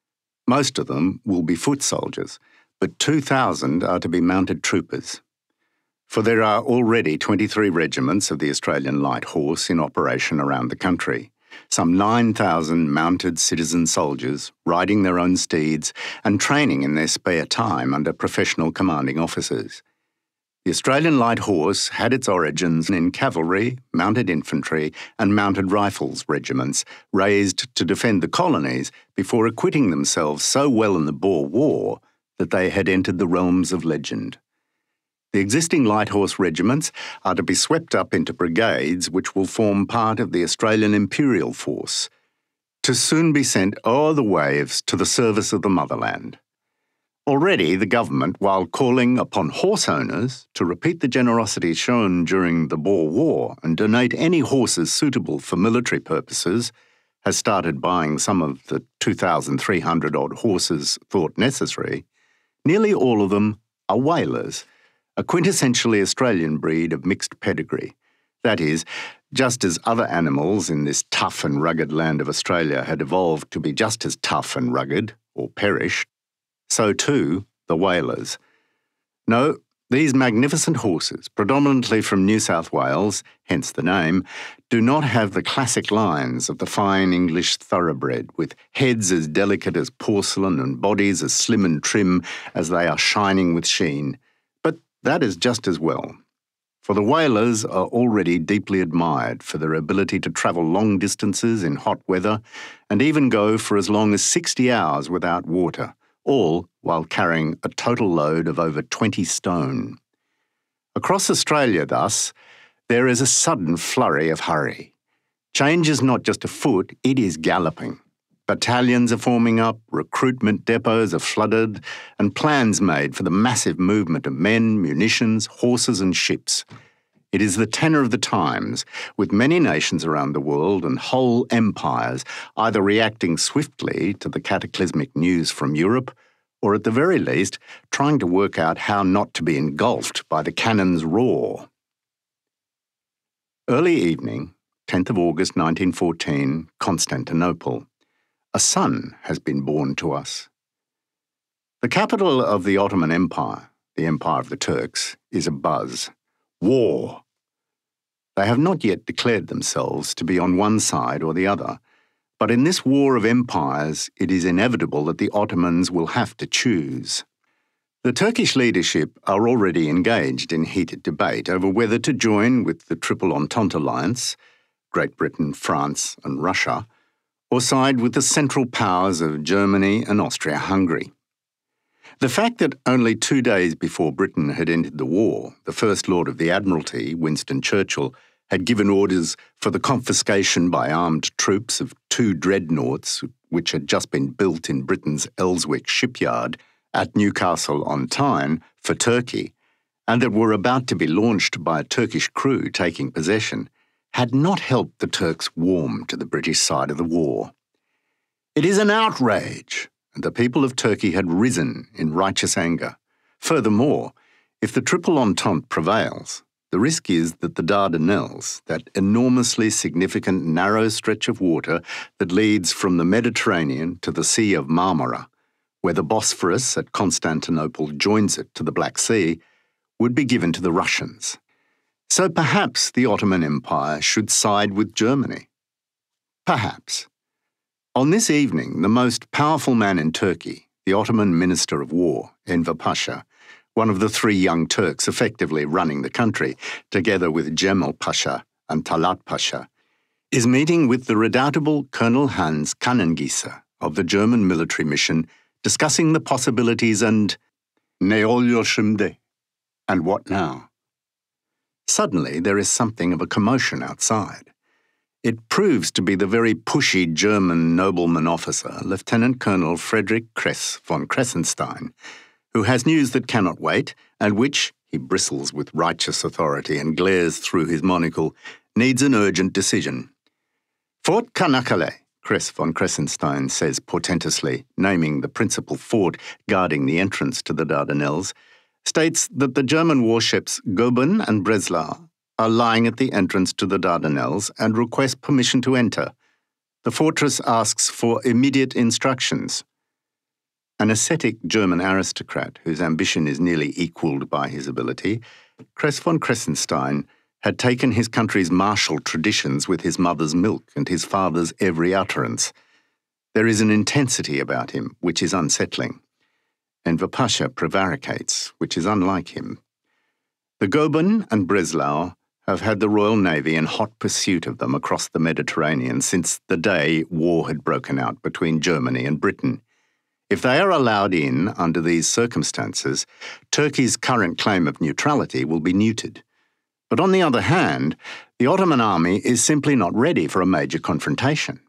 Most of them will be foot soldiers, but two thousand are to be mounted troopers. For there are already twenty-three regiments of the Australian Light Horse in operation around the country, some nine thousand mounted citizen soldiers riding their own steeds and training in their spare time under professional commanding officers. The Australian Light Horse had its origins in cavalry, mounted infantry and mounted rifles regiments raised to defend the colonies before acquitting themselves so well in the Boer War that they had entered the realms of legend. The existing Light Horse regiments are to be swept up into brigades which will form part of the Australian Imperial Force, to soon be sent o'er the waves to the service of the motherland. Already the government, while calling upon horse owners to repeat the generosity shown during the Boer War and donate any horses suitable for military purposes, has started buying some of the two thousand three hundred odd horses thought necessary. Nearly all of them are whalers, a quintessentially Australian breed of mixed pedigree. That is, just as other animals in this tough and rugged land of Australia had evolved to be just as tough and rugged, or perished, so too the whalers. No, these magnificent horses, predominantly from New South Wales, hence the name, do not have the classic lines of the fine English thoroughbred, with heads as delicate as porcelain and bodies as slim and trim as they are shining with sheen. But that is just as well. For the whalers are already deeply admired for their ability to travel long distances in hot weather and even go for as long as sixty hours without water, all while carrying a total load of over twenty stone. Across Australia, thus, there is a sudden flurry of hurry. Change is not just afoot, it is galloping. Battalions are forming up, recruitment depots are flooded, and plans made for the massive movement of men, munitions, horses and ships. It is the tenor of the times, with many nations around the world and whole empires either reacting swiftly to the cataclysmic news from Europe, or at the very least, trying to work out how not to be engulfed by the cannon's roar. Early evening, tenth of August nineteen fourteen, Constantinople. A son has been born to us. The capital of the Ottoman Empire, the Empire of the Turks, is abuzz. War. They have not yet declared themselves to be on one side or the other, but in this war of empires, it is inevitable that the Ottomans will have to choose. The Turkish leadership are already engaged in heated debate over whether to join with the Triple Entente alliance, Great Britain, France and Russia, or side with the central powers of Germany and Austria-Hungary. The fact that only two days before Britain had ended the war, the First Lord of the Admiralty, Winston Churchill, had given orders for the confiscation by armed troops of two dreadnoughts which had just been built in Britain's Elswick shipyard at Newcastle on Tyne for Turkey, and that were about to be launched by a Turkish crew taking possession, had not helped the Turks warm to the British side of the war. It is an outrage, and the people of Turkey had risen in righteous anger. Furthermore, if the Triple Entente prevails, the risk is that the Dardanelles, that enormously significant narrow stretch of water that leads from the Mediterranean to the Sea of Marmara, where the Bosphorus at Constantinople joins it to the Black Sea, would be given to the Russians. So perhaps the Ottoman Empire should side with Germany. Perhaps. On this evening, the most powerful man in Turkey, the Ottoman Minister of War, Enver Pasha, one of the three young Turks effectively running the country, together with Cemal Pasha and Talat Pasha, is meeting with the redoubtable Colonel Hans Kanengieser of the German military mission, discussing the possibilities and ne oluyor şimdi? And what now? Suddenly there is something of a commotion outside. It proves to be the very pushy German nobleman officer, Lieutenant Colonel Friedrich Kress von Kressenstein, who has news that cannot wait, and which, he bristles with righteous authority and glares through his monocle, needs an urgent decision. Fort Kanakkale, Kress von Kressenstein says portentously, naming the principal fort guarding the entrance to the Dardanelles, states that the German warships Goeben and Breslau are lying at the entrance to the Dardanelles and request permission to enter. The fortress asks for immediate instructions. An ascetic German aristocrat whose ambition is nearly equalled by his ability, Kress von Kressenstein had taken his country's martial traditions with his mother's milk and his father's every utterance. There is an intensity about him which is unsettling. Enver Pasha prevaricates, which is unlike him. The Goeben and Breslau have had the Royal Navy in hot pursuit of them across the Mediterranean since the day war had broken out between Germany and Britain. If they are allowed in under these circumstances, Turkey's current claim of neutrality will be neutered. But on the other hand, the Ottoman army is simply not ready for a major confrontation.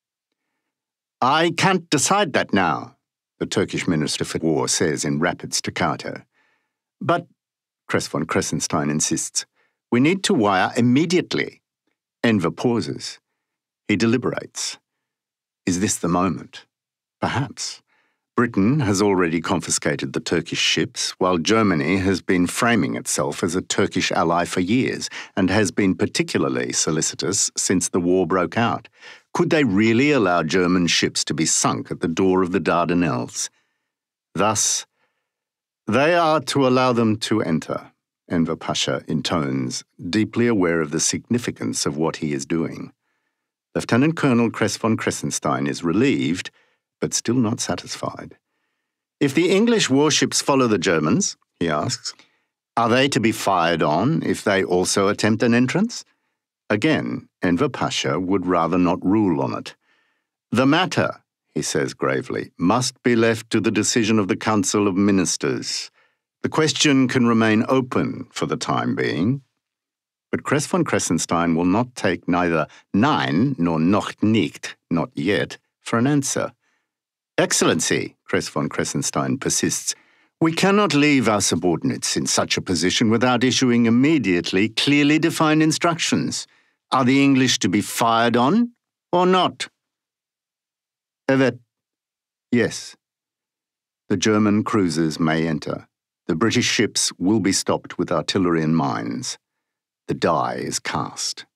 I can't decide that now, the Turkish Minister for War says in rapid staccato. But, Kress von Kressenstein insists, we need to wire immediately. Enver pauses. He deliberates. Is this the moment? Perhaps. Britain has already confiscated the Turkish ships, while Germany has been framing itself as a Turkish ally for years and has been particularly solicitous since the war broke out. Could they really allow German ships to be sunk at the door of the Dardanelles? Thus, they are to allow them to enter, Enver Pasha intones, deeply aware of the significance of what he is doing. Lieutenant Colonel Kress von Kressenstein is relieved, but still not satisfied. If the English warships follow the Germans, he asks, are they to be fired on if they also attempt an entrance? Again, Enver Pasha would rather not rule on it. The matter, he says gravely, must be left to the decision of the Council of Ministers. The question can remain open for the time being. But Kress von Kressenstein will not take neither nein nor noch nicht, not yet, for an answer. Excellency, Kress von Kressenstein persists, we cannot leave our subordinates in such a position without issuing immediately clearly defined instructions. Are the English to be fired on or not? Evet. Yes. The German cruisers may enter. The British ships will be stopped with artillery and mines. The die is cast.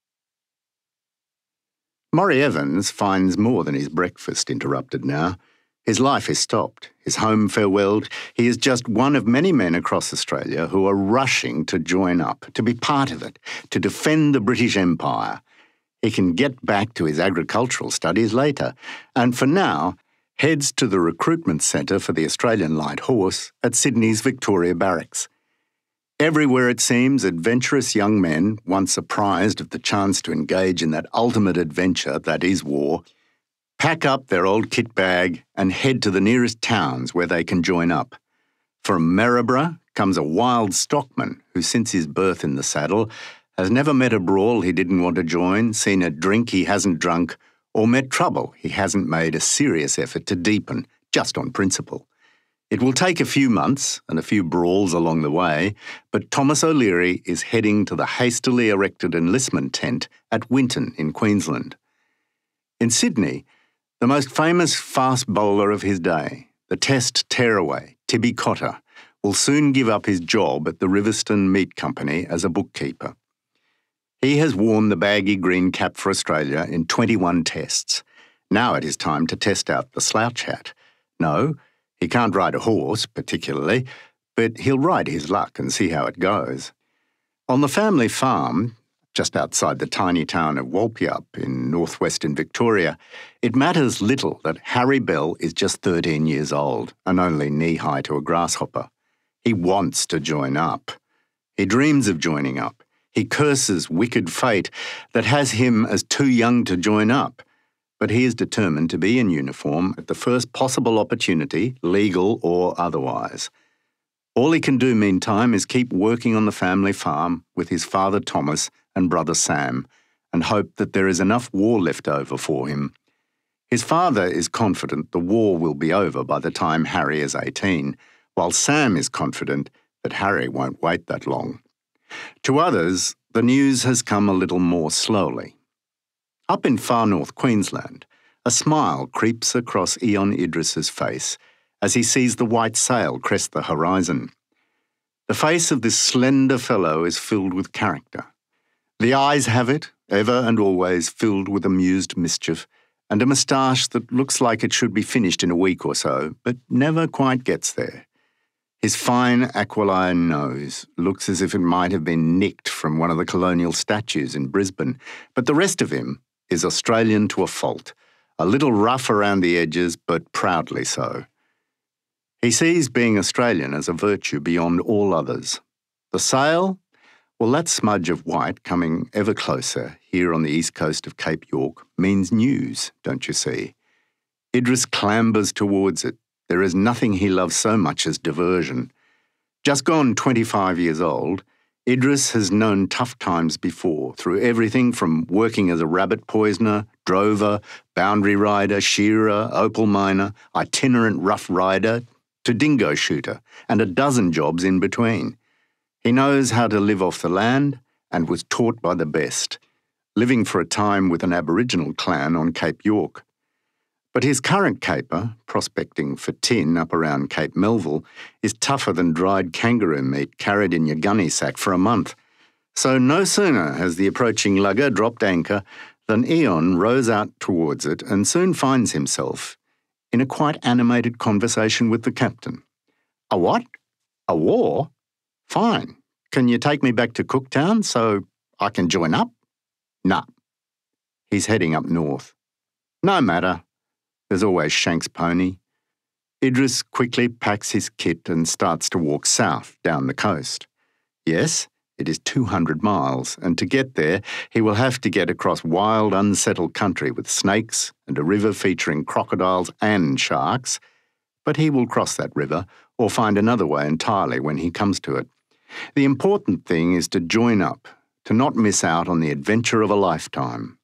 Maury Evans finds more than his breakfast interrupted now. His life is stopped, his home farewelled. He is just one of many men across Australia who are rushing to join up, to be part of it, to defend the British Empire. He can get back to his agricultural studies later, and for now heads to the recruitment centre for the Australian Light Horse at Sydney's Victoria Barracks. Everywhere, it seems, adventurous young men, once apprised of the chance to engage in that ultimate adventure that is war, pack up their old kit bag and head to the nearest towns where they can join up. From Maryborough comes a wild stockman who, since his birth in the saddle, has never met a brawl he didn't want to join, seen a drink he hasn't drunk, or met trouble he hasn't made a serious effort to deepen, just on principle. It will take a few months and a few brawls along the way, but Thomas O'Leary is heading to the hastily erected enlistment tent at Winton in Queensland. In Sydney, the most famous fast bowler of his day, the Test tearaway, Tibby Cotter, will soon give up his job at the Riverston Meat Company as a bookkeeper. He has worn the baggy green cap for Australia in twenty-one tests. Now it is time to test out the slouch hat. No, he can't ride a horse, particularly, but he'll ride his luck and see how it goes. On the family farm, just outside the tiny town of Walpyup in northwestern Victoria, it matters little that Harry Bell is just thirteen years old and only knee-high to a grasshopper. He wants to join up. He dreams of joining up. He curses wicked fate that has him as too young to join up. But he is determined to be in uniform at the first possible opportunity, legal or otherwise. All he can do meantime is keep working on the family farm with his father Thomas and brother Sam, and hope that there is enough war left over for him. His father is confident the war will be over by the time Harry is eighteen, while Sam is confident that Harry won't wait that long. To others, the news has come a little more slowly. Up in far north Queensland, a smile creeps across Eon Idris's face as he sees the white sail crest the horizon. The face of this slender fellow is filled with character. The eyes have it, ever and always filled with amused mischief, and a moustache that looks like it should be finished in a week or so, but never quite gets there. His fine aquiline nose looks as if it might have been nicked from one of the colonial statues in Brisbane, but the rest of him is Australian to a fault, a little rough around the edges, but proudly so. He sees being Australian as a virtue beyond all others. The sail? Well, that smudge of white coming ever closer here on the east coast of Cape York means news, don't you see? Idris clambers towards it. There is nothing he loves so much as diversion. Just gone twenty-five years old, Idris has known tough times before, through everything from working as a rabbit poisoner, drover, boundary rider, shearer, opal miner, itinerant rough rider, to dingo shooter, and a dozen jobs in between. He knows how to live off the land and was taught by the best, living for a time with an Aboriginal clan on Cape York. But his current caper, prospecting for tin up around Cape Melville, is tougher than dried kangaroo meat carried in your gunny sack for a month. So no sooner has the approaching lugger dropped anchor than Eon rows out towards it and soon finds himself in a quite animated conversation with the captain. A what? A war? Fine. Can you take me back to Cooktown so I can join up? Nah. He's heading up north. No matter. There's always Shank's pony. Idris quickly packs his kit and starts to walk south down the coast. Yes, it is two hundred miles, and to get there, he will have to get across wild, unsettled country with snakes and a river featuring crocodiles and sharks, but he will cross that river or find another way entirely when he comes to it. The important thing is to join up, to not miss out on the adventure of a lifetime.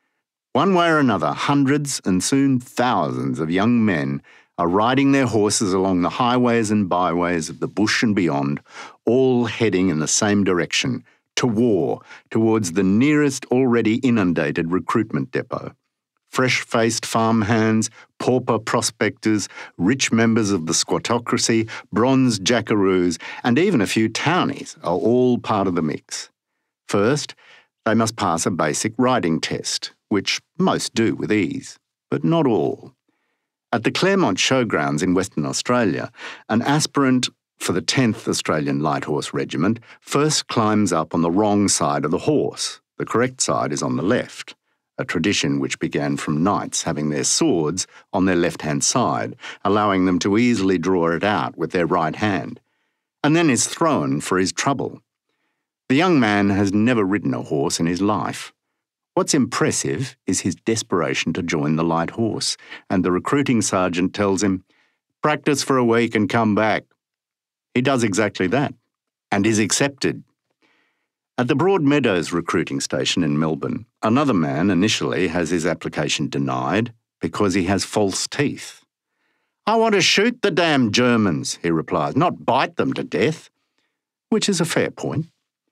One way or another, hundreds and soon thousands of young men are riding their horses along the highways and byways of the bush and beyond, all heading in the same direction, to war, towards the nearest already inundated recruitment depot. Fresh-faced farmhands, pauper prospectors, rich members of the squattocracy, bronze jackaroos, and even a few townies are all part of the mix. First, they must pass a basic riding test, which most do with ease, but not all. At the Claremont Showgrounds in Western Australia, an aspirant for the tenth Australian Light Horse Regiment first climbs up on the wrong side of the horse. The correct side is on the left, a tradition which began from knights having their swords on their left-hand side, allowing them to easily draw it out with their right hand, and then is thrown for his trouble. The young man has never ridden a horse in his life. What's impressive is his desperation to join the Light Horse, and the recruiting sergeant tells him, "Practice for a week and come back." He does exactly that, and is accepted. At the Broadmeadows recruiting station in Melbourne, another man initially has his application denied because he has false teeth. "I want to shoot the damn Germans," he replies, "not bite them to death," which is a fair point.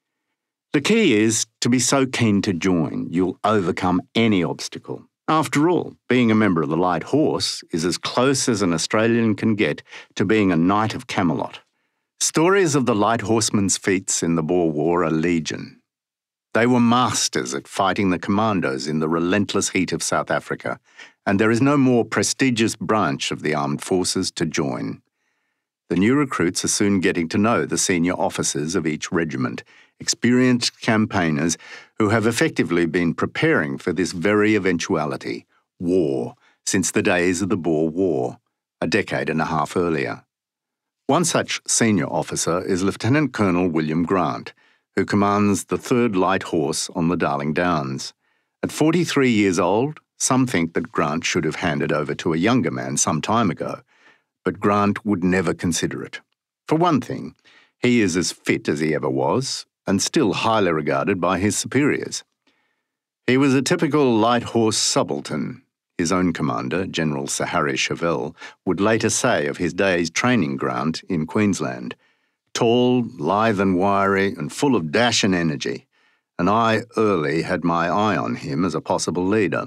The key is to be so keen to join, you'll overcome any obstacle. After all, being a member of the Light Horse is as close as an Australian can get to being a Knight of Camelot. Stories of the Light Horsemen's feats in the Boer War are legion. They were masters at fighting the commandos in the relentless heat of South Africa, and there is no more prestigious branch of the armed forces to join. The new recruits are soon getting to know the senior officers of each regiment, experienced campaigners who have effectively been preparing for this very eventuality, war, since the days of the Boer War, a decade and a half earlier. One such senior officer is Lieutenant Colonel William Grant, who commands the third Light Horse on the Darling Downs. At forty-three years old, some think that Grant should have handed over to a younger man some time ago, but Grant would never consider it. For one thing, he is as fit as he ever was, and still highly regarded by his superiors. He was a typical Light Horse subaltern. His own commander, General Sir Harry Chauvel, would later say of his day's training ground in Queensland, "Tall, lithe and wiry, and full of dash and energy, and I early had my eye on him as a possible leader."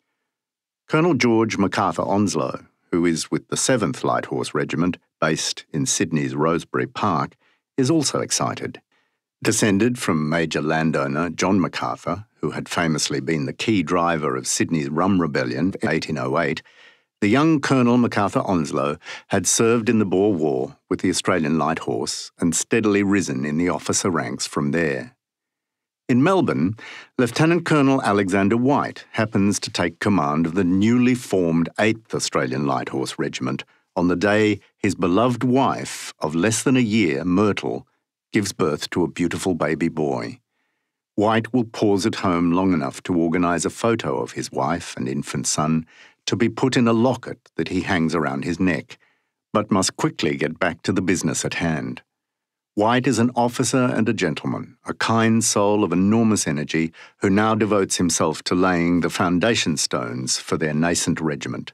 Colonel George MacArthur Onslow, who is with the seventh Light Horse Regiment, based in Sydney's Rosebery Park, is also excited. Descended from Major landowner John MacArthur, who had famously been the key driver of Sydney's Rum Rebellion in eighteen oh eight, the young Colonel MacArthur Onslow had served in the Boer War with the Australian Light Horse and steadily risen in the officer ranks from there. In Melbourne, Lieutenant Colonel Alexander White happens to take command of the newly formed eighth Australian Light Horse Regiment on the day his beloved wife of less than a year, Myrtle, gives birth to a beautiful baby boy. White will pause at home long enough to organise a photo of his wife and infant son to be put in a locket that he hangs around his neck, but must quickly get back to the business at hand. White is an officer and a gentleman, a kind soul of enormous energy who now devotes himself to laying the foundation stones for their nascent regiment.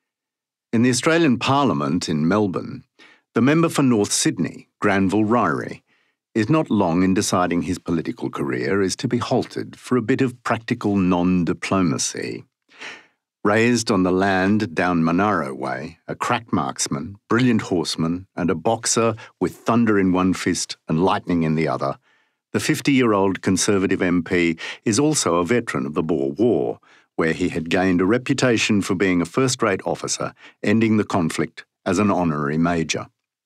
In the Australian Parliament in Melbourne, the member for North Sydney, Granville Ryrie, is not long in deciding his political career is to be halted for a bit of practical non-diplomacy. Raised on the land down Monaro Way, a crack marksman, brilliant horseman, and a boxer with thunder in one fist and lightning in the other, the fifty-year-old Conservative M P is also a veteran of the Boer War, where he had gained a reputation for being a first-rate officer, ending the conflict as an honorary major.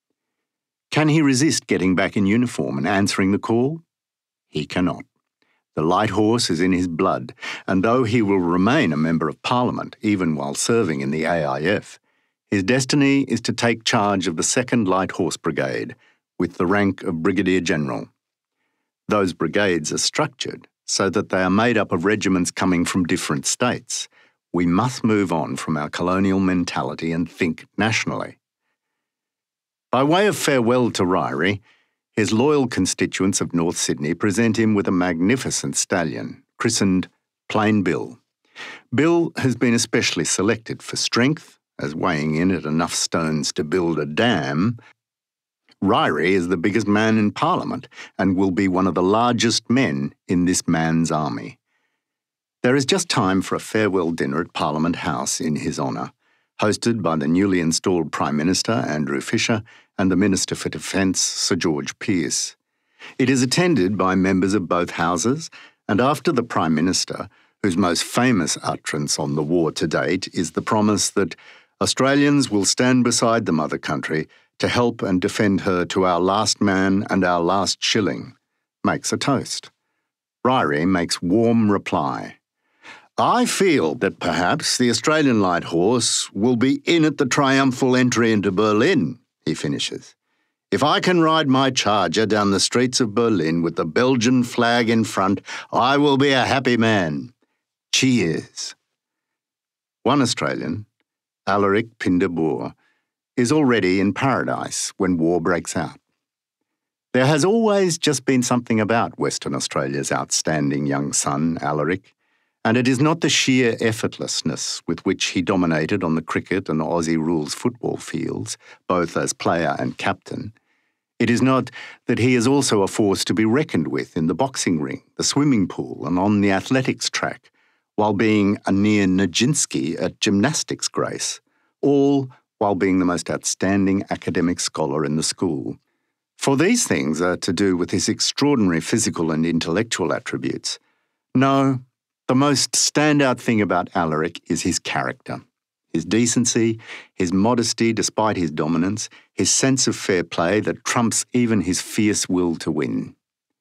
Can he resist getting back in uniform and answering the call? He cannot. The Light Horse is in his blood, and though he will remain a Member of Parliament even while serving in the A I F, his destiny is to take charge of the second Light Horse Brigade, with the rank of Brigadier General. Those brigades are structured so that they are made up of regiments coming from different states. We must move on from our colonial mentality and think nationally. By way of farewell to Ryrie, his loyal constituents of North Sydney present him with a magnificent stallion, christened Plain Bill. Bill has been especially selected for strength, as weighing in at enough stones to build a dam. Ryrie is the biggest man in Parliament and will be one of the largest men in this man's army. There is just time for a farewell dinner at Parliament House in his honour, hosted by the newly installed Prime Minister, Andrew Fisher, and the Minister for Defence, Sir George Pearce. It is attended by members of both houses, and after the Prime Minister, whose most famous utterance on the war to date is the promise that Australians will stand beside the mother country to help and defend her to our last man and our last shilling, makes a toast. Ryrie makes warm reply. I feel that perhaps the Australian Light Horse will be in at the triumphal entry into Berlin, he finishes. If I can ride my charger down the streets of Berlin with the Belgian flag in front, I will be a happy man. Cheers! One Australian, Alaric Pinderboer, is already in paradise when war breaks out. There has always just been something about Western Australia's outstanding young son, Alaric, and it is not the sheer effortlessness with which he dominated on the cricket and Aussie rules football fields, both as player and captain. It is not that he is also a force to be reckoned with in the boxing ring, the swimming pool, and on the athletics track, while being a near Nijinsky at gymnastics grace, all while being the most outstanding academic scholar in the school. For these things are to do with his extraordinary physical and intellectual attributes. No, the most standout thing about Alaric is his character, his decency, his modesty despite his dominance, his sense of fair play that trumps even his fierce will to win.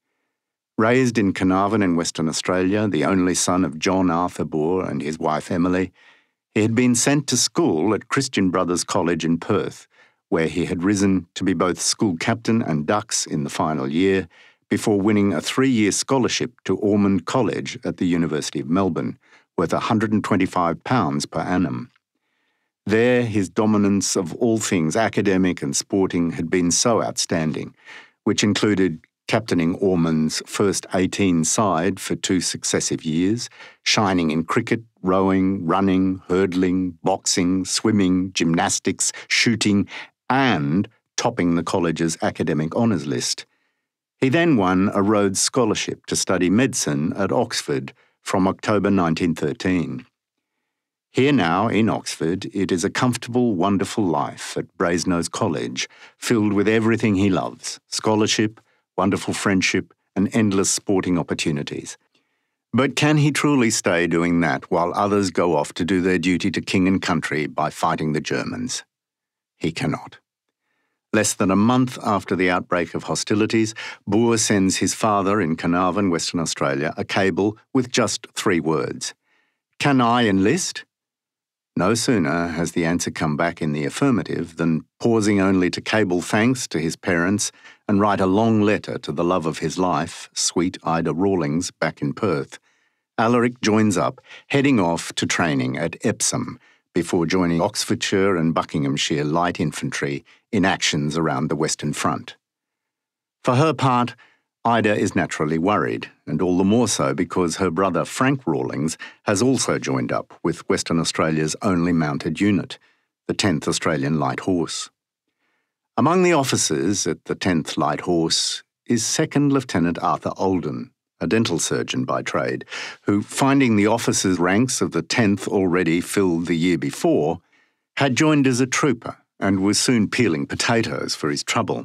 Raised in Carnarvon in Western Australia, the only son of John Arthur Boer and his wife Emily, he had been sent to school at Christian Brothers College in Perth, where he had risen to be both school captain and dux in the final year, before winning a three-year scholarship to Ormond College at the University of Melbourne, worth one hundred twenty-five pounds per annum. There, his dominance of all things academic and sporting had been so outstanding, which included captaining Ormond's first eighteen side for two successive years, shining in cricket, rowing, running, hurdling, boxing, swimming, gymnastics, shooting, and topping the college's academic honours list. He then won a Rhodes Scholarship to study medicine at Oxford from October nineteen thirteen. Here now, in Oxford, it is a comfortable, wonderful life at Brasenose College, filled with everything he loves: scholarship, wonderful friendship, and endless sporting opportunities. But can he truly stay doing that while others go off to do their duty to king and country by fighting the Germans? He cannot. Less than a month after the outbreak of hostilities, Boer sends his father in Carnarvon, Western Australia, a cable with just three words: "Can I enlist?" No sooner has the answer come back in the affirmative than, pausing only to cable thanks to his parents and write a long letter to the love of his life, sweet Ida Rawlings, back in Perth, Alaric joins up, heading off to training at Epsom, before joining Oxfordshire and Buckinghamshire light infantry in actions around the Western Front. For her part, Ida is naturally worried, and all the more so because her brother Frank Rawlings has also joined up with Western Australia's only mounted unit, the tenth Australian Light Horse. Among the officers at the tenth Light Horse is Second Lieutenant Arthur Olden, a dental surgeon by trade, who, finding the officers' ranks of the tenth already filled the year before, had joined as a trooper and was soon peeling potatoes for his trouble.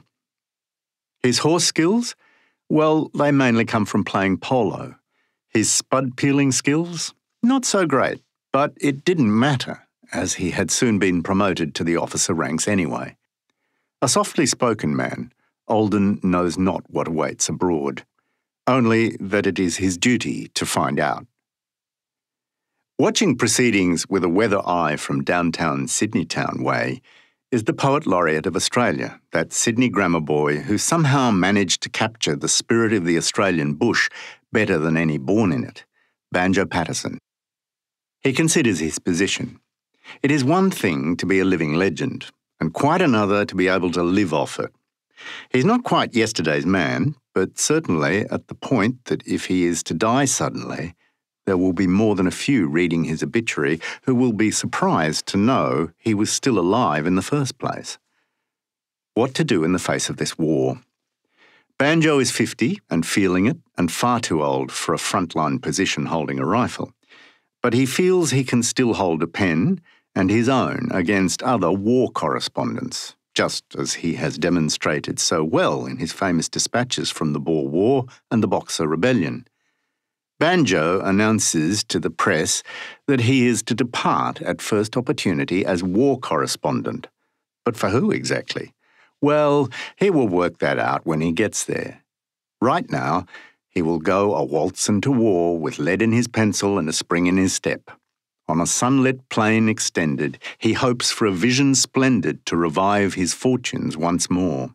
His horse skills? Well, they mainly come from playing polo. His spud-peeling skills? Not so great, but it didn't matter, as he had soon been promoted to the officer ranks anyway. A softly spoken man, Olden knows not what awaits abroad, only that it is his duty to find out. Watching proceedings with a weather eye from downtown Sydney Town way is the Poet Laureate of Australia, that Sydney grammar boy who somehow managed to capture the spirit of the Australian bush better than any born in it, Banjo Paterson. He considers his position. It is one thing to be a living legend, and quite another to be able to live off it. He's not quite yesterday's man, but certainly at the point that if he is to die suddenly, there will be more than a few reading his obituary who will be surprised to know he was still alive in the first place. What to do in the face of this war? Banjo is fifty and feeling it, and far too old for a frontline position holding a rifle. But he feels he can still hold a pen, and his own, against other war correspondents, just as he has demonstrated so well in his famous dispatches from the Boer War and the Boxer Rebellion. Banjo announces to the press that he is to depart at first opportunity as war correspondent. But for who exactly? Well, he will work that out when he gets there. Right now, he will go a waltzing to war with lead in his pencil and a spring in his step. On a sunlit plain extended, he hopes for a vision splendid to revive his fortunes once more.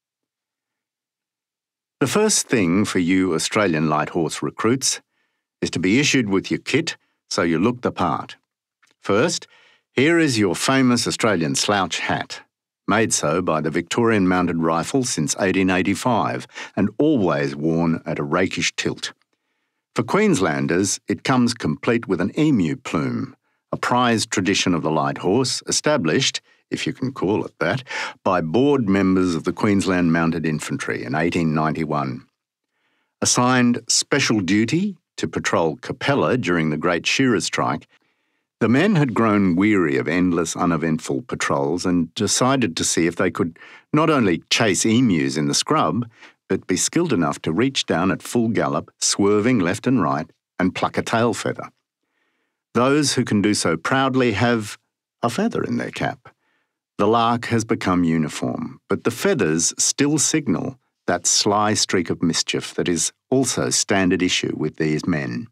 The first thing for you Australian light horse recruits is to be issued with your kit, so you look the part. First, here is your famous Australian slouch hat, made so by the Victorian Mounted Rifle since eighteen eighty-five and always worn at a rakish tilt. For Queenslanders, it comes complete with an emu plume, a prized tradition of the light horse, established, if you can call it that, by board members of the Queensland Mounted Infantry in eighteen ninety-one. Assigned special duty to patrol Capella during the Great Shearer Strike, the men had grown weary of endless, uneventful patrols and decided to see if they could not only chase emus in the scrub, but be skilled enough to reach down at full gallop, swerving left and right, and pluck a tail feather. Those who can do so proudly have a feather in their cap. The lark has become uniform, but the feathers still signal that sly streak of mischief that is also standard issue with these men.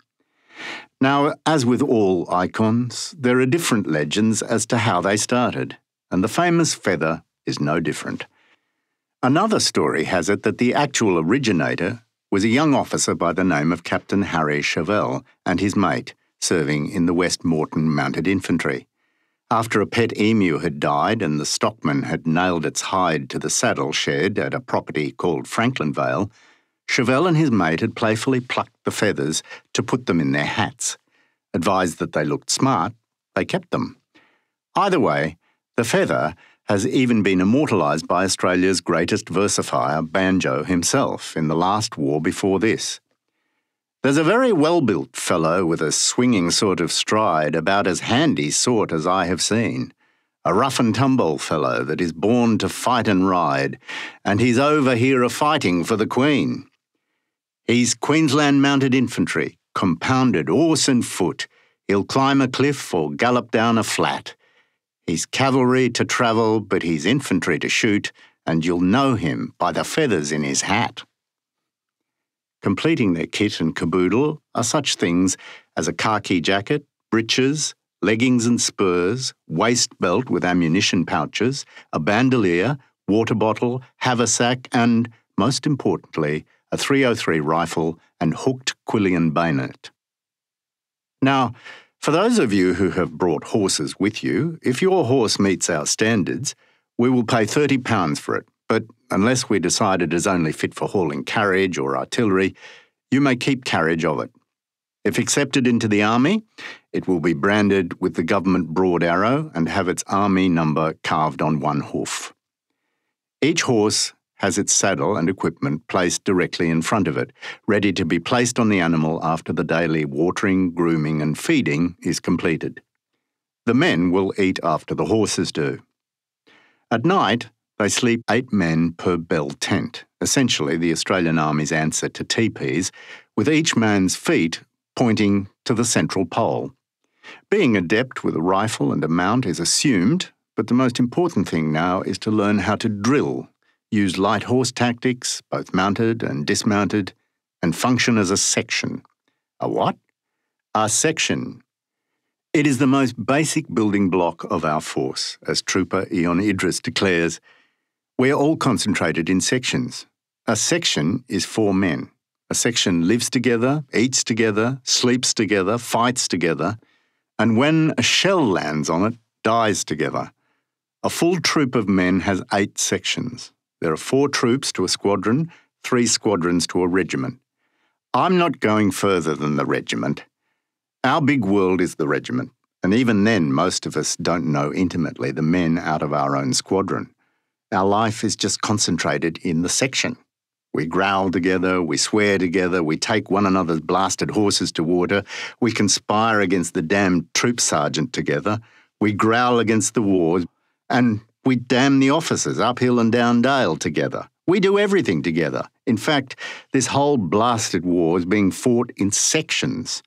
Now, as with all icons, there are different legends as to how they started, and the famous feather is no different. Another story has it that the actual originator was a young officer by the name of Captain Harry Chevelle and his mate, serving in the West Moreton Mounted Infantry. After a pet emu had died and the stockman had nailed its hide to the saddle shed at a property called Franklin Vale, Chevelle and his mate had playfully plucked the feathers to put them in their hats. Advised that they looked smart, they kept them. Either way, the feather has even been immortalised by Australia's greatest versifier, Banjo himself, in the last war before this. There's a very well-built fellow with a swinging sort of stride, about as handy sort as I have seen. A rough-and-tumble fellow that is born to fight and ride, and he's over here a-fighting for the Queen. He's Queensland Mounted Infantry, compounded horse and foot. He'll climb a cliff or gallop down a flat. He's cavalry to travel, but he's infantry to shoot, and you'll know him by the feathers in his hat. Completing their kit and caboodle are such things as a khaki jacket, breeches, leggings and spurs, waist belt with ammunition pouches, a bandolier, water bottle, haversack, and, most importantly, a three oh three rifle and hooked quillian bayonet. Now, for those of you who have brought horses with you, if your horse meets our standards, we will pay thirty pounds for it, but unless we decide it is only fit for hauling carriage or artillery, you may keep carriage of it. If accepted into the army, it will be branded with the government broad arrow and have its army number carved on one hoof. Each horse has its saddle and equipment placed directly in front of it, ready to be placed on the animal after the daily watering, grooming and feeding is completed. The men will eat after the horses do. At night, they sleep eight men per bell tent, essentially the Australian Army's answer to teepees, with each man's feet pointing to the central pole. Being adept with a rifle and a mount is assumed, but the most important thing now is to learn how to drill, use light horse tactics, both mounted and dismounted, and function as a section. A what? A section. It is the most basic building block of our force, as Trooper Ion Idris declares. We are all concentrated in sections. A section is four men. A section lives together, eats together, sleeps together, fights together, and when a shell lands on it, dies together. A full troop of men has eight sections. There are four troops to a squadron, three squadrons to a regiment. I'm not going further than the regiment. Our big world is the regiment, and even then most of us don't know intimately the men out of our own squadron. Our life is just concentrated in the section. We growl together, we swear together, we take one another's blasted horses to water, we conspire against the damned troop sergeant together, we growl against the wars, and we damn the officers uphill and down dale together. We do everything together. In fact, this whole blasted war is being fought in sections.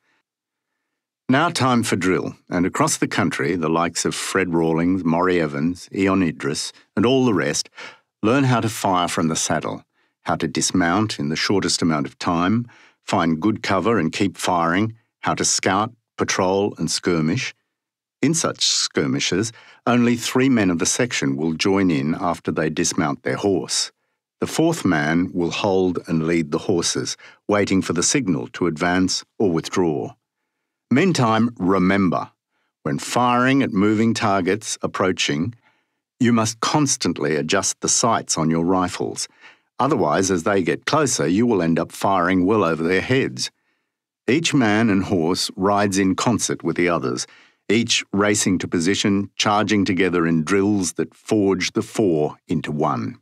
Now time for drill, and across the country, the likes of Fred Rawlings, Maury Evans, Ion Idris, and all the rest learn how to fire from the saddle, how to dismount in the shortest amount of time, find good cover and keep firing, how to scout, patrol and skirmish. In such skirmishes, only three men of the section will join in after they dismount their horse. The fourth man will hold and lead the horses, waiting for the signal to advance or withdraw. Meantime, remember, when firing at moving targets approaching, you must constantly adjust the sights on your rifles. Otherwise, as they get closer, you will end up firing well over their heads. Each man and horse rides in concert with the others, each racing to position, charging together in drills that forge the four into one.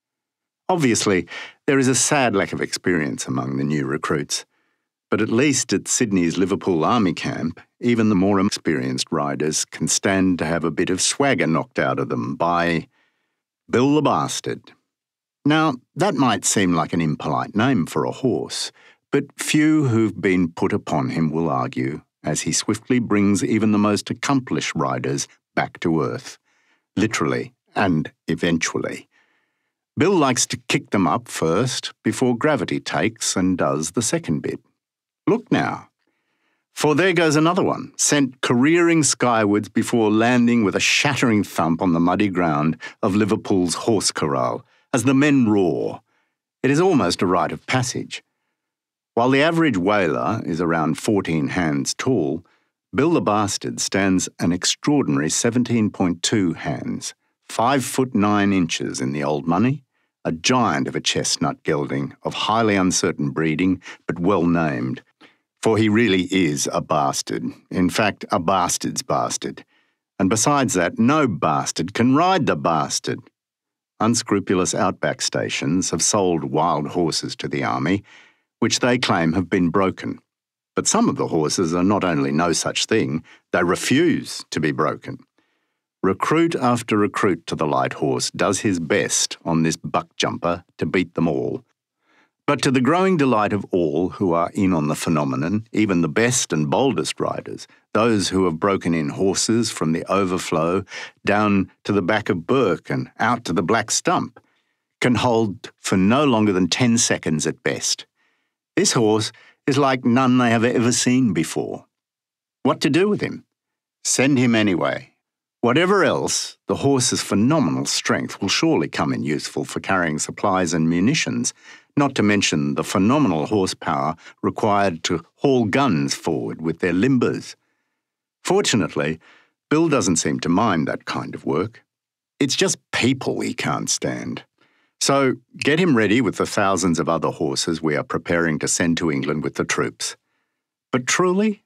Obviously, there is a sad lack of experience among the new recruits, but at least at Sydney's Liverpool Army Camp, even the more experienced riders can stand to have a bit of swagger knocked out of them by Bill the Bastard. Now, that might seem like an impolite name for a horse, but few who've been put upon him will argue, as he swiftly brings even the most accomplished riders back to earth, literally and eventually. Bill likes to kick them up first before gravity takes and does the second bit. Look now. For there goes another one, sent careering skywards before landing with a shattering thump on the muddy ground of Liverpool's horse corral as the men roar. It is almost a rite of passage. While the average whaler is around fourteen hands tall, Bill the Bastard stands an extraordinary seventeen point two hands, five foot nine inches in the old money, a giant of a chestnut gelding of highly uncertain breeding but well named. For he really is a bastard, in fact, a bastard's bastard. And besides that, no bastard can ride the bastard. Unscrupulous outback stations have sold wild horses to the army, which they claim have been broken. But some of the horses are not only no such thing, they refuse to be broken. Recruit after recruit to the light horse does his best on this buck jumper to beat them all. But to the growing delight of all who are in on the phenomenon, even the best and boldest riders, those who have broken in horses from the overflow down to the back of Burke and out to the black stump, can hold for no longer than ten seconds at best. This horse is like none they have ever seen before. What to do with him? Send him anyway. Whatever else, the horse's phenomenal strength will surely come in useful for carrying supplies and munitions, not to mention the phenomenal horsepower required to haul guns forward with their limbers. Fortunately, Bill doesn't seem to mind that kind of work. It's just people he can't stand. So get him ready with the thousands of other horses we are preparing to send to England with the troops. But truly,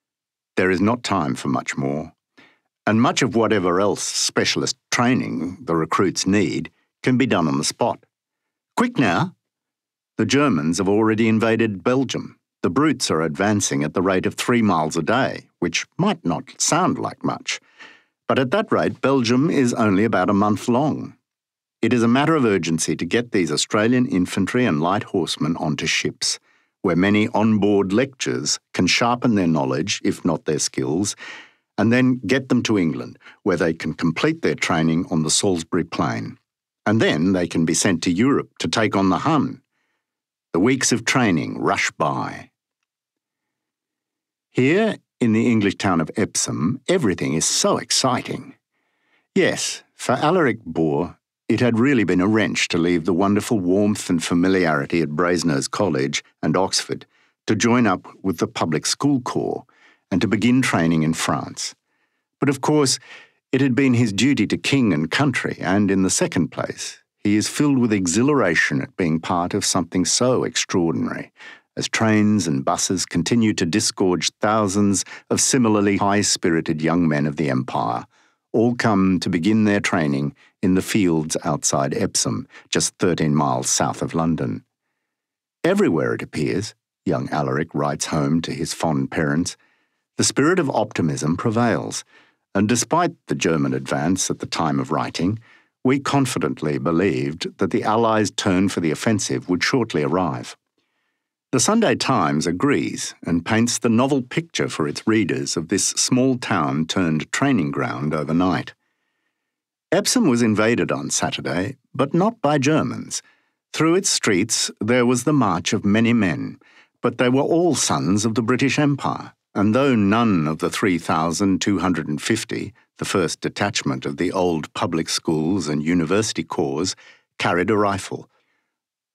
there is not time for much more, and much of whatever else specialist training the recruits need can be done on the spot. Quick now! The Germans have already invaded Belgium. The brutes are advancing at the rate of three miles a day, which might not sound like much. But at that rate, Belgium is only about a month long. It is a matter of urgency to get these Australian infantry and light horsemen onto ships, where many on-board lectures can sharpen their knowledge, if not their skills, and then get them to England, where they can complete their training on the Salisbury Plain. And then they can be sent to Europe to take on the Hun. The weeks of training rush by. Here, in the English town of Epsom, everything is so exciting. Yes, for Alaric Bohr, it had really been a wrench to leave the wonderful warmth and familiarity at Brasenose College and Oxford to join up with the public school corps and to begin training in France. But of course, it had been his duty to king and country, and in the second place, he is filled with exhilaration at being part of something so extraordinary, as trains and buses continue to disgorge thousands of similarly high-spirited young men of the Empire, all come to begin their training in the fields outside Epsom, just thirteen miles south of London. Everywhere, it appears, young Alaric writes home to his fond parents, the spirit of optimism prevails, and despite the German advance at the time of writing, we confidently believed that the Allies' turn for the offensive would shortly arrive. The Sunday Times agrees and paints the novel picture for its readers of this small town turned training ground overnight. Epsom was invaded on Saturday, but not by Germans. Through its streets there was the march of many men, but they were all sons of the British Empire, and though none of the three thousand two hundred fifty, the first detachment of the old public schools and university corps, carried a rifle,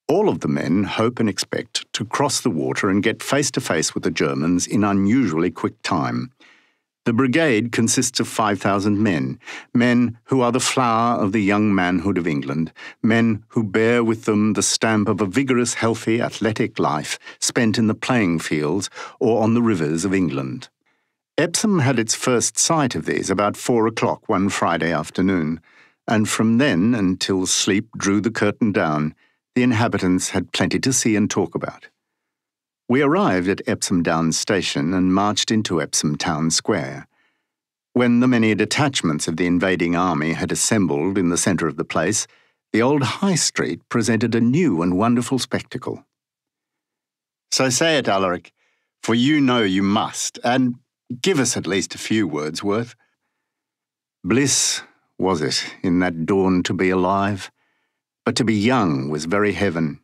All of the men hope and expect to cross the water and get face-to-face with the Germans in unusually quick time. The brigade consists of five thousand men, men who are the flower of the young manhood of England, men who bear with them the stamp of a vigorous, healthy, athletic life spent in the playing fields or on the rivers of England. Epsom had its first sight of these about four o'clock one Friday afternoon, and from then until sleep drew the curtain down, the inhabitants had plenty to see and talk about. We arrived at Epsom Downs Station and marched into Epsom Town Square. When the many detachments of the invading army had assembled in the centre of the place, the old High Street presented a new and wonderful spectacle. "So say it, Alaric, for you know you must, and give us at least a few words worth." Bliss was it in that dawn to be alive, but to be young was very heaven.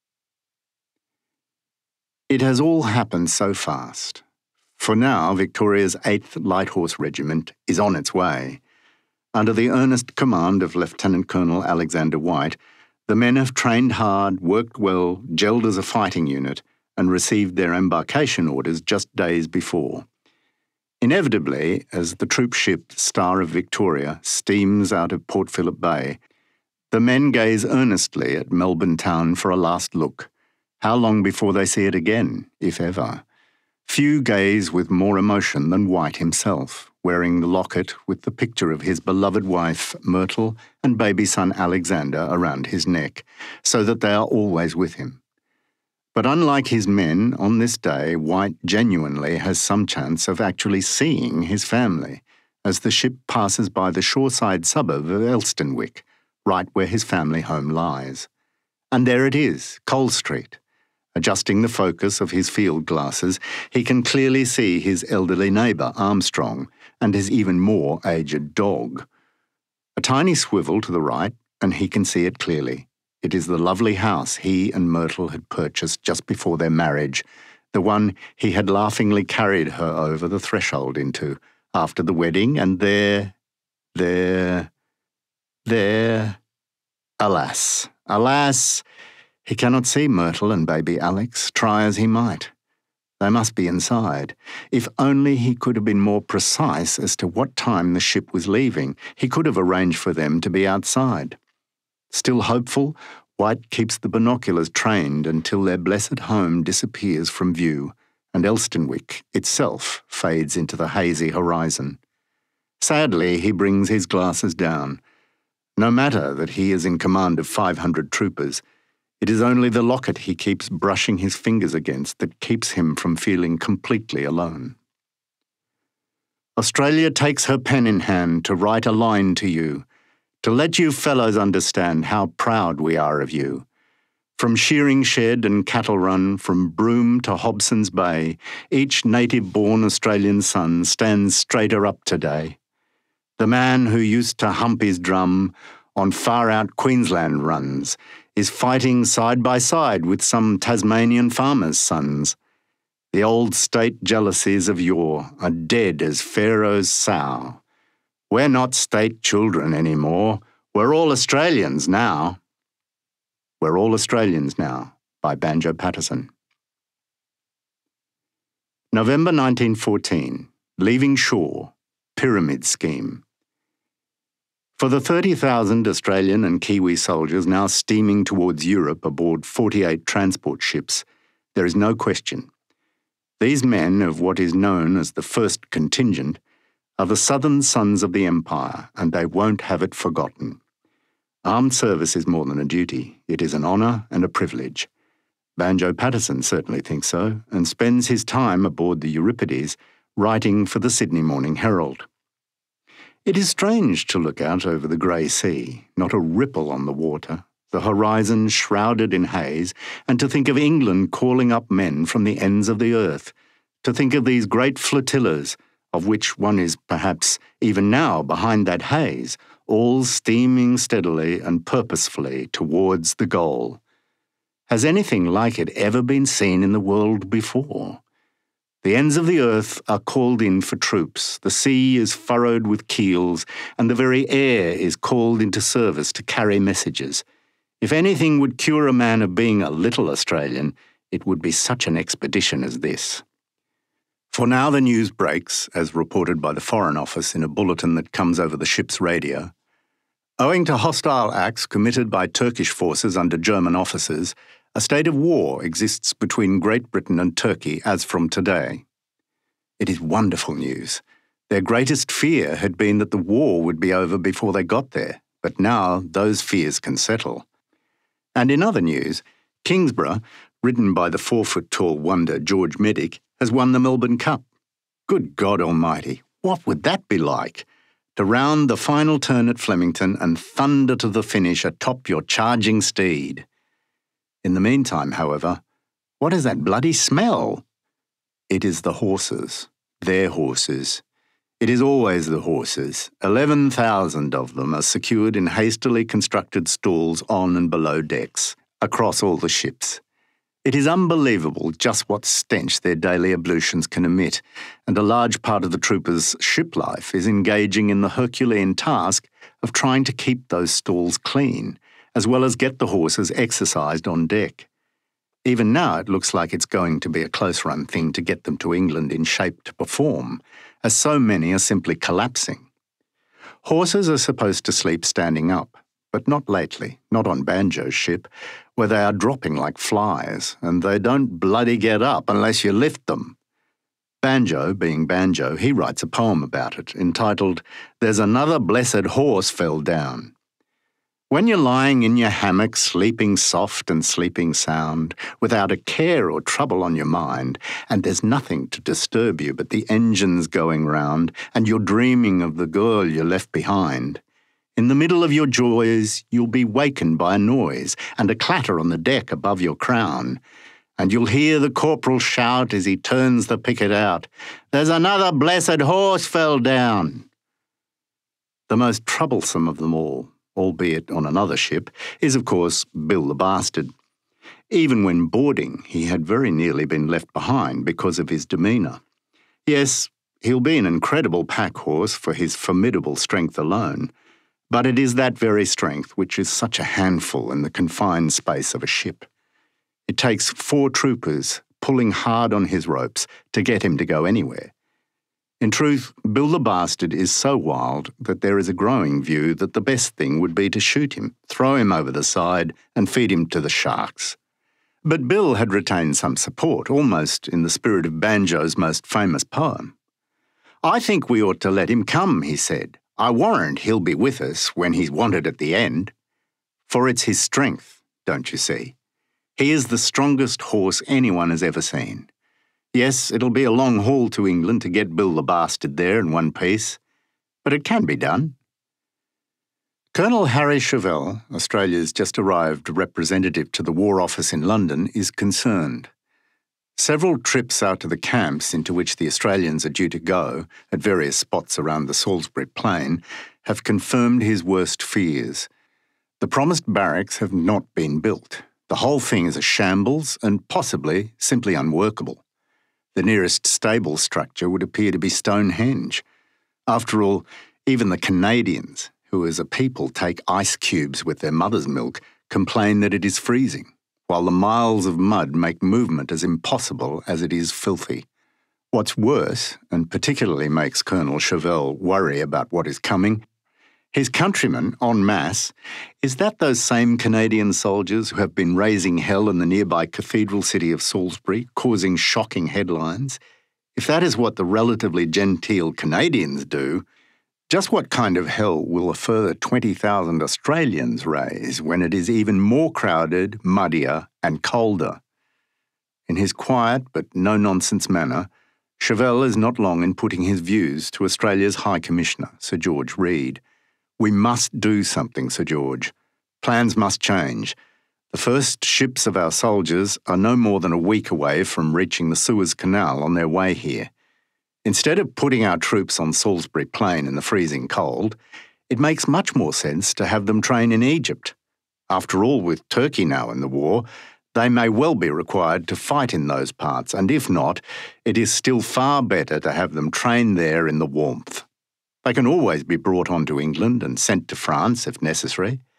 It has all happened so fast. For now, Victoria's eighth Light Horse Regiment is on its way. Under the earnest command of Lieutenant Colonel Alexander White, the men have trained hard, worked well, gelled as a fighting unit, and received their embarkation orders just days before. Inevitably, as the troop ship Star of Victoria steams out of Port Phillip Bay, the men gaze earnestly at Melbourne town for a last look. How long before they see it again, if ever? Few gaze with more emotion than White himself, wearing the locket with the picture of his beloved wife, Myrtle, and baby son Alexander around his neck, so that they are always with him. But unlike his men, on this day, White genuinely has some chance of actually seeing his family, as the ship passes by the shoreside suburb of Elstonwick, right where his family home lies. And there it is, Coal Street. Adjusting the focus of his field glasses, he can clearly see his elderly neighbour, Armstrong, and his even more aged dog. A tiny swivel to the right, and he can see it clearly. It is the lovely house he and Myrtle had purchased just before their marriage, the one he had laughingly carried her over the threshold into after the wedding, and there, there, there, alas, alas, he cannot see Myrtle and baby Alex, try as he might. They must be inside. If only he could have been more precise as to what time the ship was leaving, he could have arranged for them to be outside. Still hopeful, White keeps the binoculars trained until their blessed home disappears from view, and Elstonwick itself fades into the hazy horizon. Sadly, he brings his glasses down. No matter that he is in command of five hundred troopers, it is only the locket he keeps brushing his fingers against that keeps him from feeling completely alone. Australia takes her pen in hand to write a line to you, to let you fellows understand how proud we are of you. From shearing shed and cattle run, from Broome to Hobson's Bay, each native-born Australian son stands straighter up today. The man who used to hump his drum on far-out Queensland runs is fighting side by side with some Tasmanian farmers' sons. The old state jealousies of yore are dead as Pharaoh's sow. We're not state children anymore. We're all Australians now. We're All Australians Now, by Banjo Patterson. November nineteen fourteen. Leaving shore. Pyramid scheme. For the thirty thousand Australian and Kiwi soldiers now steaming towards Europe aboard forty-eight transport ships, there is no question. These men of what is known as the First Contingent are the southern sons of the Empire, and they won't have it forgotten. Armed service is more than a duty. It is an honour and a privilege. Banjo Patterson certainly thinks so, and spends his time aboard the Euripides writing for the Sydney Morning Herald. It is strange to look out over the grey sea, not a ripple on the water, the horizon shrouded in haze, and to think of England calling up men from the ends of the earth, to think of these great flotillas, of which one is perhaps even now behind that haze, all steaming steadily and purposefully towards the goal. Has anything like it ever been seen in the world before? The ends of the earth are called in for troops, the sea is furrowed with keels, and the very air is called into service to carry messages. If anything would cure a man of being a little Australian, it would be such an expedition as this. For now the news breaks, as reported by the Foreign Office in a bulletin that comes over the ship's radio. Owing to hostile acts committed by Turkish forces under German officers, a state of war exists between Great Britain and Turkey as from today. It is wonderful news. Their greatest fear had been that the war would be over before they got there, but now those fears can settle. And in other news, Kingsborough, ridden by the four-foot-tall wonder George Medic, has won the Melbourne Cup. Good God Almighty, what would that be like? To round the final turn at Flemington and thunder to the finish atop your charging steed. In the meantime, however, what is that bloody smell? It is the horses, their horses. It is always the horses. Eleven thousand of them are secured in hastily constructed stalls on and below decks, across all the ships. It is unbelievable just what stench their daily ablutions can emit, and a large part of the troopers' ship life is engaging in the Herculean task of trying to keep those stalls clean, as well as get the horses exercised on deck. Even now it looks like it's going to be a close-run thing to get them to England in shape to perform, as so many are simply collapsing. Horses are supposed to sleep standing up, but not lately, not on Banjo's ship, where they are dropping like flies, and they don't bloody get up unless you lift them. Banjo, being Banjo, he writes a poem about it, entitled, "There's Another Blessed Horse Fell Down." When you're lying in your hammock, sleeping soft and sleeping sound, without a care or trouble on your mind, and there's nothing to disturb you but the engines going round, and you're dreaming of the girl you left behind, in the middle of your joys you'll be wakened by a noise and a clatter on the deck above your crown, and you'll hear the corporal shout as he turns the picket out, "There's another blessed horse fell down." The most troublesome of them all, albeit on another ship, is of course Bill the Bastard. Even when boarding, he had very nearly been left behind because of his demeanour. Yes, he'll be an incredible pack horse for his formidable strength alone, but it is that very strength which is such a handful in the confined space of a ship. It takes four troopers pulling hard on his ropes to get him to go anywhere. In truth, Bill the Bastard is so wild that there is a growing view that the best thing would be to shoot him, throw him over the side, and feed him to the sharks. But Bill had retained some support, almost in the spirit of Banjo's most famous poem. "I think we ought to let him come," he said. "I warrant he'll be with us when he's wanted at the end." For it's his strength, don't you see? He is the strongest horse anyone has ever seen. Yes, it'll be a long haul to England to get Bill the Bastard there in one piece, but it can be done. Colonel Harry Chevelle, Australia's just-arrived representative to the War Office in London, is concerned. Several trips out to the camps into which the Australians are due to go, at various spots around the Salisbury Plain, have confirmed his worst fears. The promised barracks have not been built. The whole thing is a shambles and possibly simply unworkable. The nearest stable structure would appear to be Stonehenge. After all, even the Canadians, who as a people take ice cubes with their mother's milk, complain that it is freezing, while the miles of mud make movement as impossible as it is filthy. What's worse, and particularly makes Colonel Chevelle worry about what is coming, his countrymen, en masse, is that those same Canadian soldiers who have been raising hell in the nearby cathedral city of Salisbury, causing shocking headlines, if that is what the relatively genteel Canadians do, just what kind of hell will a further twenty thousand Australians raise when it is even more crowded, muddier, and colder? In his quiet but no-nonsense manner, Chevelle is not long in putting his views to Australia's High Commissioner, Sir George Reid. "We must do something, Sir George. Plans must change. The first ships of our soldiers are no more than a week away from reaching the Suez Canal on their way here. Instead of putting our troops on Salisbury Plain in the freezing cold, it makes much more sense to have them train in Egypt. After all, with Turkey now in the war, they may well be required to fight in those parts, and if not, it is still far better to have them train there in the warmth. They can always be brought on to England and sent to France if necessary.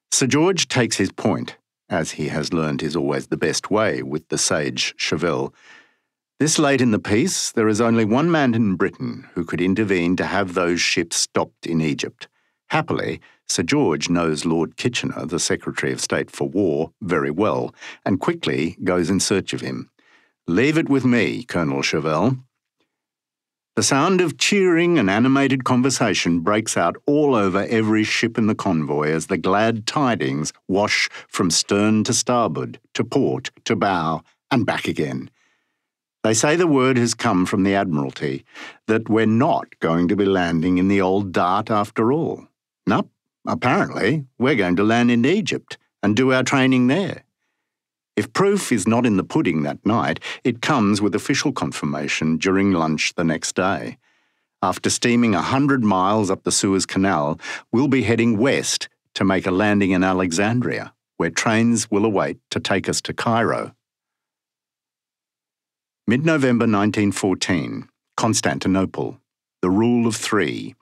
Sir George takes his point, as he has learned is always the best way with the sage Chevelle. This late in the piece, there is only one man in Britain who could intervene to have those ships stopped in Egypt. Happily, Sir George knows Lord Kitchener, the Secretary of State for War, very well, and quickly goes in search of him. "Leave it with me, Colonel Chevelle." The sound of cheering and animated conversation breaks out all over every ship in the convoy as the glad tidings wash from stern to starboard, to port, to bow, and back again. They say the word has come from the Admiralty that we're not going to be landing in the old Dart after all. No, apparently we're going to land in Egypt and do our training there. If proof is not in the pudding that night, it comes with official confirmation during lunch the next day. After steaming a hundred miles up the Suez Canal, we'll be heading west to make a landing in Alexandria, where trains will await to take us to Cairo. Mid-November nineteen fourteen, Constantinople, the rule of three.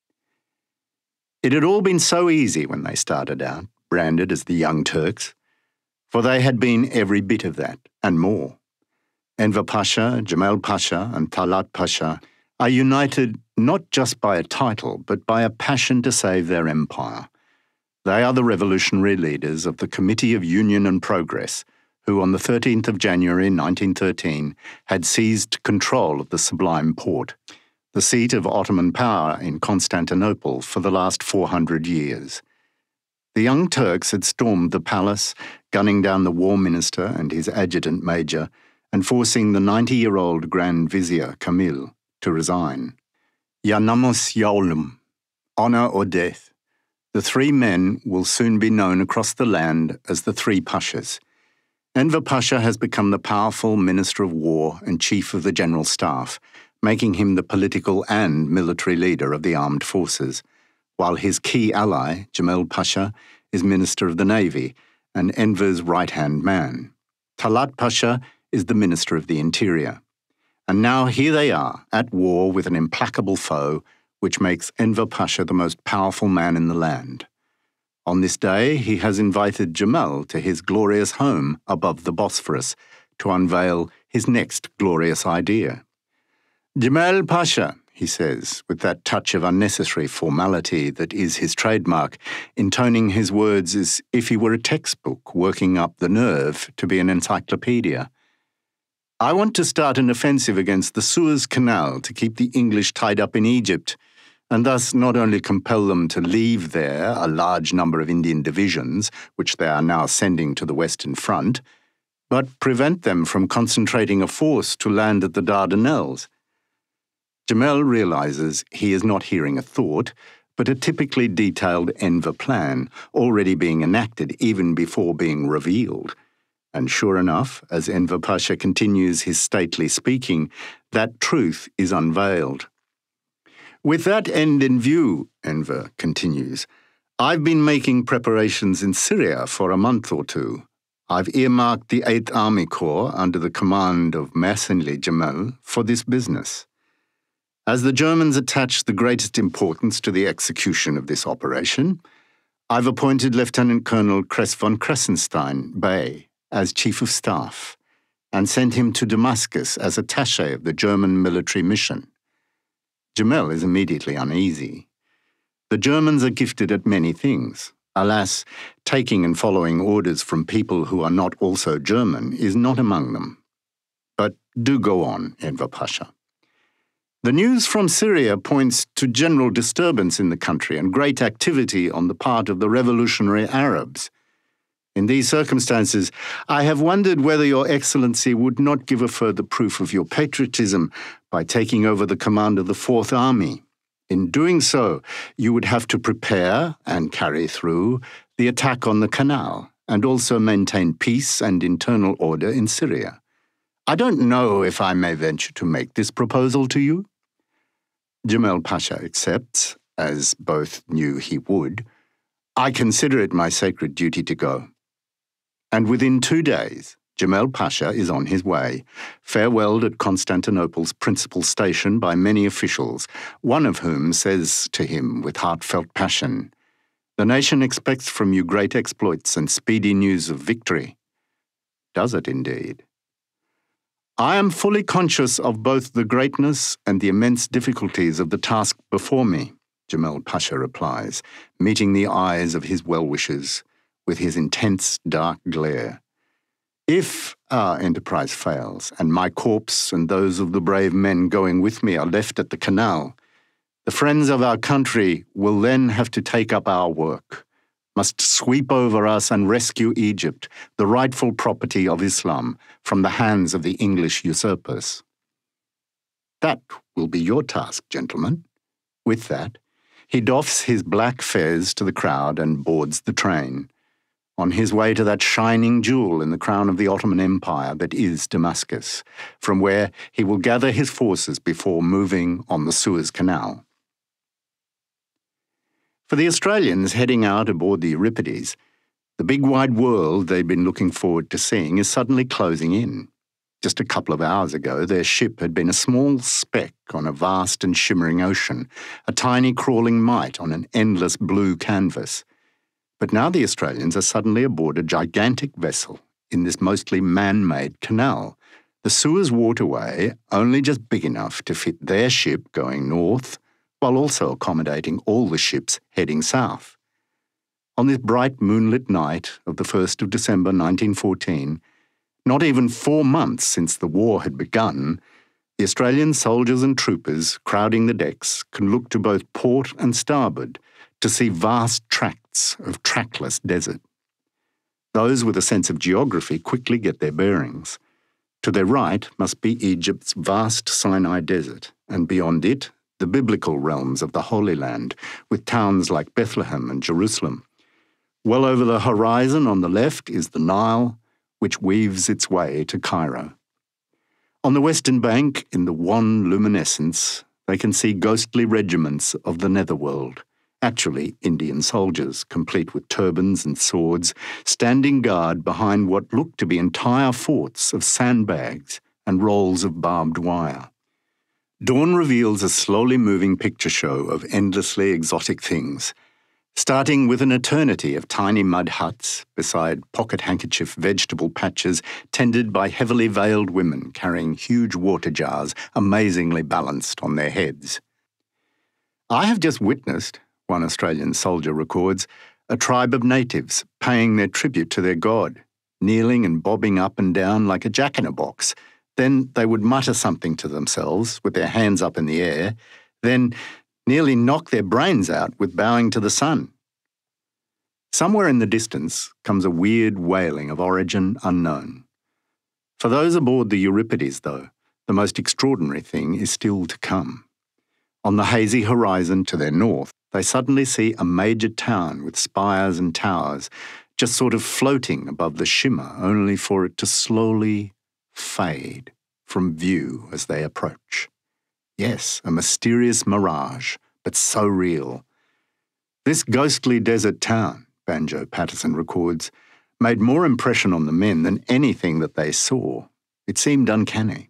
It had all been so easy when they started out, branded as the Young Turks, for they had been every bit of that, and more. Enver Pasha, Jamal Pasha, and Talat Pasha are united not just by a title, but by a passion to save their empire. They are the revolutionary leaders of the Committee of Union and Progress, who on the thirteenth of January nineteen thirteen had seized control of the Sublime Porte, the seat of Ottoman power in Constantinople for the last four hundred years. The Young Turks had stormed the palace, gunning down the War Minister and his adjutant major, and forcing the ninety-year-old Grand Vizier Kamil to resign. Ya namus ya olim, honour or death. The three men will soon be known across the land as the Three Pashas. Enver Pasha has become the powerful Minister of War and Chief of the General Staff, making him the political and military leader of the armed forces, while his key ally, Jamal Pasha, is Minister of the Navy and Enver's right-hand man. Talat Pasha is the Minister of the Interior. And now here they are, at war with an implacable foe, which makes Enver Pasha the most powerful man in the land. On this day, he has invited Jamal to his glorious home above the Bosphorus to unveil his next glorious idea. "Jamal Pasha," he says, with that touch of unnecessary formality that is his trademark, intoning his words as if he were a textbook working up the nerve to be an encyclopedia. "I want to start an offensive against the Suez Canal to keep the English tied up in Egypt, and thus not only compel them to leave there a large number of Indian divisions, which they are now sending to the Western Front, but prevent them from concentrating a force to land at the Dardanelles." Jamal realizes he is not hearing a thought, but a typically detailed Enver plan, already being enacted even before being revealed. And sure enough, as Enver Pasha continues his stately speaking, that truth is unveiled. "With that end in view," Enver continues, "I've been making preparations in Syria for a month or two. I've earmarked the eighth Army Corps under the command of Mercenary Jamal for this business. As the Germans attach the greatest importance to the execution of this operation, I've appointed Lieutenant Colonel Kress von Kressenstein, Bey, as Chief of Staff, and sent him to Damascus as attaché of the German military mission." Jamal is immediately uneasy. The Germans are gifted at many things. Alas, taking and following orders from people who are not also German is not among them. But do go on, Enver Pasha. "The news from Syria points to general disturbance in the country and great activity on the part of the revolutionary Arabs. In these circumstances, I have wondered whether Your Excellency would not give a further proof of your patriotism by taking over the command of the Fourth Army. In doing so, you would have to prepare and carry through the attack on the canal, and also maintain peace and internal order in Syria. I don't know if I may venture to make this proposal to you." Jamal Pasha accepts, as both knew he would. "I consider it my sacred duty to go." And within two days, Jamal Pasha is on his way, farewelled at Constantinople's principal station by many officials, one of whom says to him with heartfelt passion, The nation expects from you great exploits and speedy news of victory. Does it indeed? I am fully conscious of both the greatness and the immense difficulties of the task before me, Jamel Pasha replies, meeting the eyes of his well-wishers with his intense dark glare. If our enterprise fails, and my corpse and those of the brave men going with me are left at the canal, the friends of our country will then have to take up our work, must sweep over us and rescue Egypt, the rightful property of Islam, from the hands of the English usurpers. That will be your task, gentlemen. With that, he doffs his black fez to the crowd and boards the train, on his way to that shining jewel in the crown of the Ottoman Empire that is Damascus, from where he will gather his forces before moving on the Suez Canal. For the Australians heading out aboard the Euripides, the big wide world they'd been looking forward to seeing is suddenly closing in. Just a couple of hours ago, their ship had been a small speck on a vast and shimmering ocean, a tiny crawling mite on an endless blue canvas. But now the Australians are suddenly aboard a gigantic vessel in this mostly man-made canal, the Suez waterway only just big enough to fit their ship going north, while also accommodating all the ships heading south. On this bright moonlit night of the first of December nineteen fourteen, not even four months since the war had begun, the Australian soldiers and troopers crowding the decks can look to both port and starboard to see vast tracts of trackless desert. Those with a sense of geography quickly get their bearings. To their right must be Egypt's vast Sinai Desert, and beyond it, the biblical realms of the Holy Land, with towns like Bethlehem and Jerusalem. Well over the horizon on the left is the Nile, which weaves its way to Cairo. On the western bank, in the wan luminescence, they can see ghostly regiments of the netherworld, actually Indian soldiers, complete with turbans and swords, standing guard behind what look to be entire forts of sandbags and rolls of barbed wire. Dawn reveals a slowly moving picture show of endlessly exotic things, starting with an eternity of tiny mud huts beside pocket handkerchief vegetable patches tended by heavily veiled women carrying huge water jars amazingly balanced on their heads. I have just witnessed, one Australian soldier records, a tribe of natives paying their tribute to their god, kneeling and bobbing up and down like a jack-in-a-box. Then they would mutter something to themselves with their hands up in the air, then nearly knock their brains out with bowing to the sun. Somewhere in the distance comes a weird wailing of origin unknown. For those aboard the Euripides, though, the most extraordinary thing is still to come. On the hazy horizon to their north, they suddenly see a major town with spires and towers, just sort of floating above the shimmer, only for it to slowly fade from view as they approach. Yes, a mysterious mirage, but so real. This ghostly desert town, Banjo Patterson records, made more impression on the men than anything that they saw. It seemed uncanny.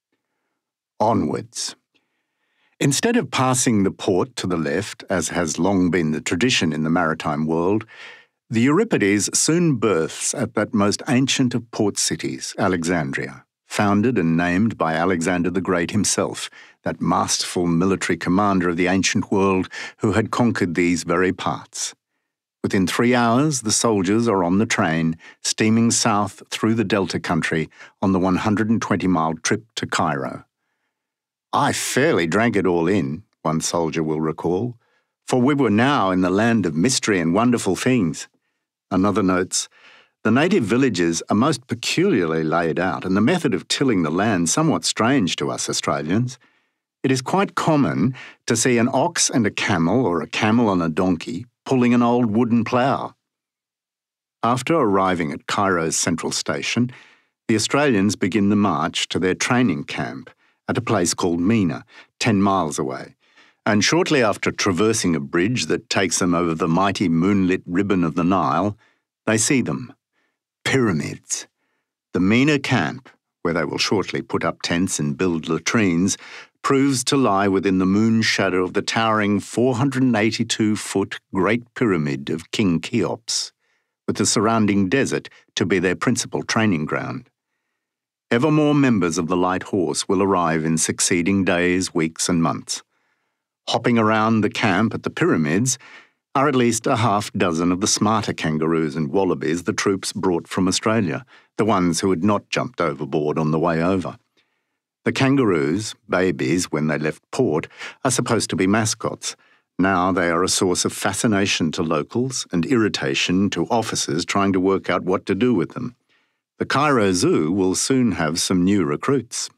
Onwards. Instead of passing the port to the left, as has long been the tradition in the maritime world, the Euripides soon berths at that most ancient of port cities, Alexandria, founded and named by Alexander the Great himself, that masterful military commander of the ancient world who had conquered these very parts. Within three hours, the soldiers are on the train, steaming south through the Delta country on the one hundred twenty mile trip to Cairo. I fairly drank it all in, one soldier will recall, for we were now in the land of mystery and wonderful things. Another notes, the native villages are most peculiarly laid out, and the method of tilling the land somewhat strange to us Australians. It is quite common to see an ox and a camel, or a camel and a donkey, pulling an old wooden plough. After arriving at Cairo's central station, the Australians begin the march to their training camp at a place called Mina, ten miles away, and shortly after traversing a bridge that takes them over the mighty moonlit ribbon of the Nile, they see them. Pyramids. The Mina camp, where they will shortly put up tents and build latrines, proves to lie within the moon shadow of the towering four hundred eighty-two foot Great Pyramid of King Cheops, with the surrounding desert to be their principal training ground. Ever more members of the light horse will arrive in succeeding days, weeks, and months. Hopping around the camp at the pyramids are at least a half dozen of the smarter kangaroos and wallabies the troops brought from Australia, the ones who had not jumped overboard on the way over. The kangaroos, babies when they left port, are supposed to be mascots. Now they are a source of fascination to locals and irritation to officers trying to work out what to do with them. The Cairo Zoo will soon have some new recruits.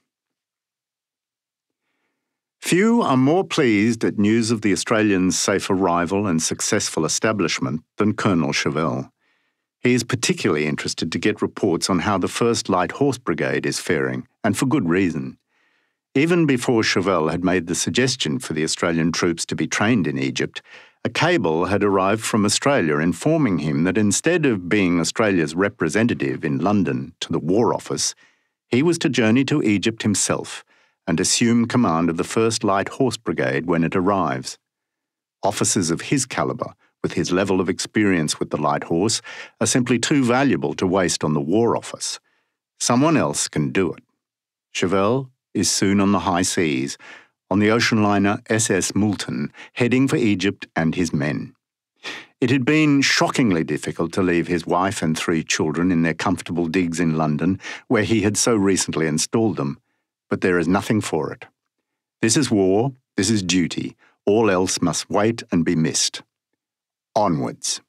Few are more pleased at news of the Australians' safe arrival and successful establishment than Colonel Chauvel. He is particularly interested to get reports on how the first Light Horse Brigade is faring, and for good reason. Even before Chauvel had made the suggestion for the Australian troops to be trained in Egypt, a cable had arrived from Australia informing him that instead of being Australia's representative in London to the War Office, he was to journey to Egypt himself and assume command of the first Light Horse Brigade when it arrives. Officers of his calibre, with his level of experience with the Light Horse, are simply too valuable to waste on the War Office. Someone else can do it. Chauvel is soon on the high seas, on the ocean liner S S Moulton, heading for Egypt and his men. It had been shockingly difficult to leave his wife and three children in their comfortable digs in London, where he had so recently installed them, but there is nothing for it. This is war, this is duty, all else must wait and be missed. Onwards.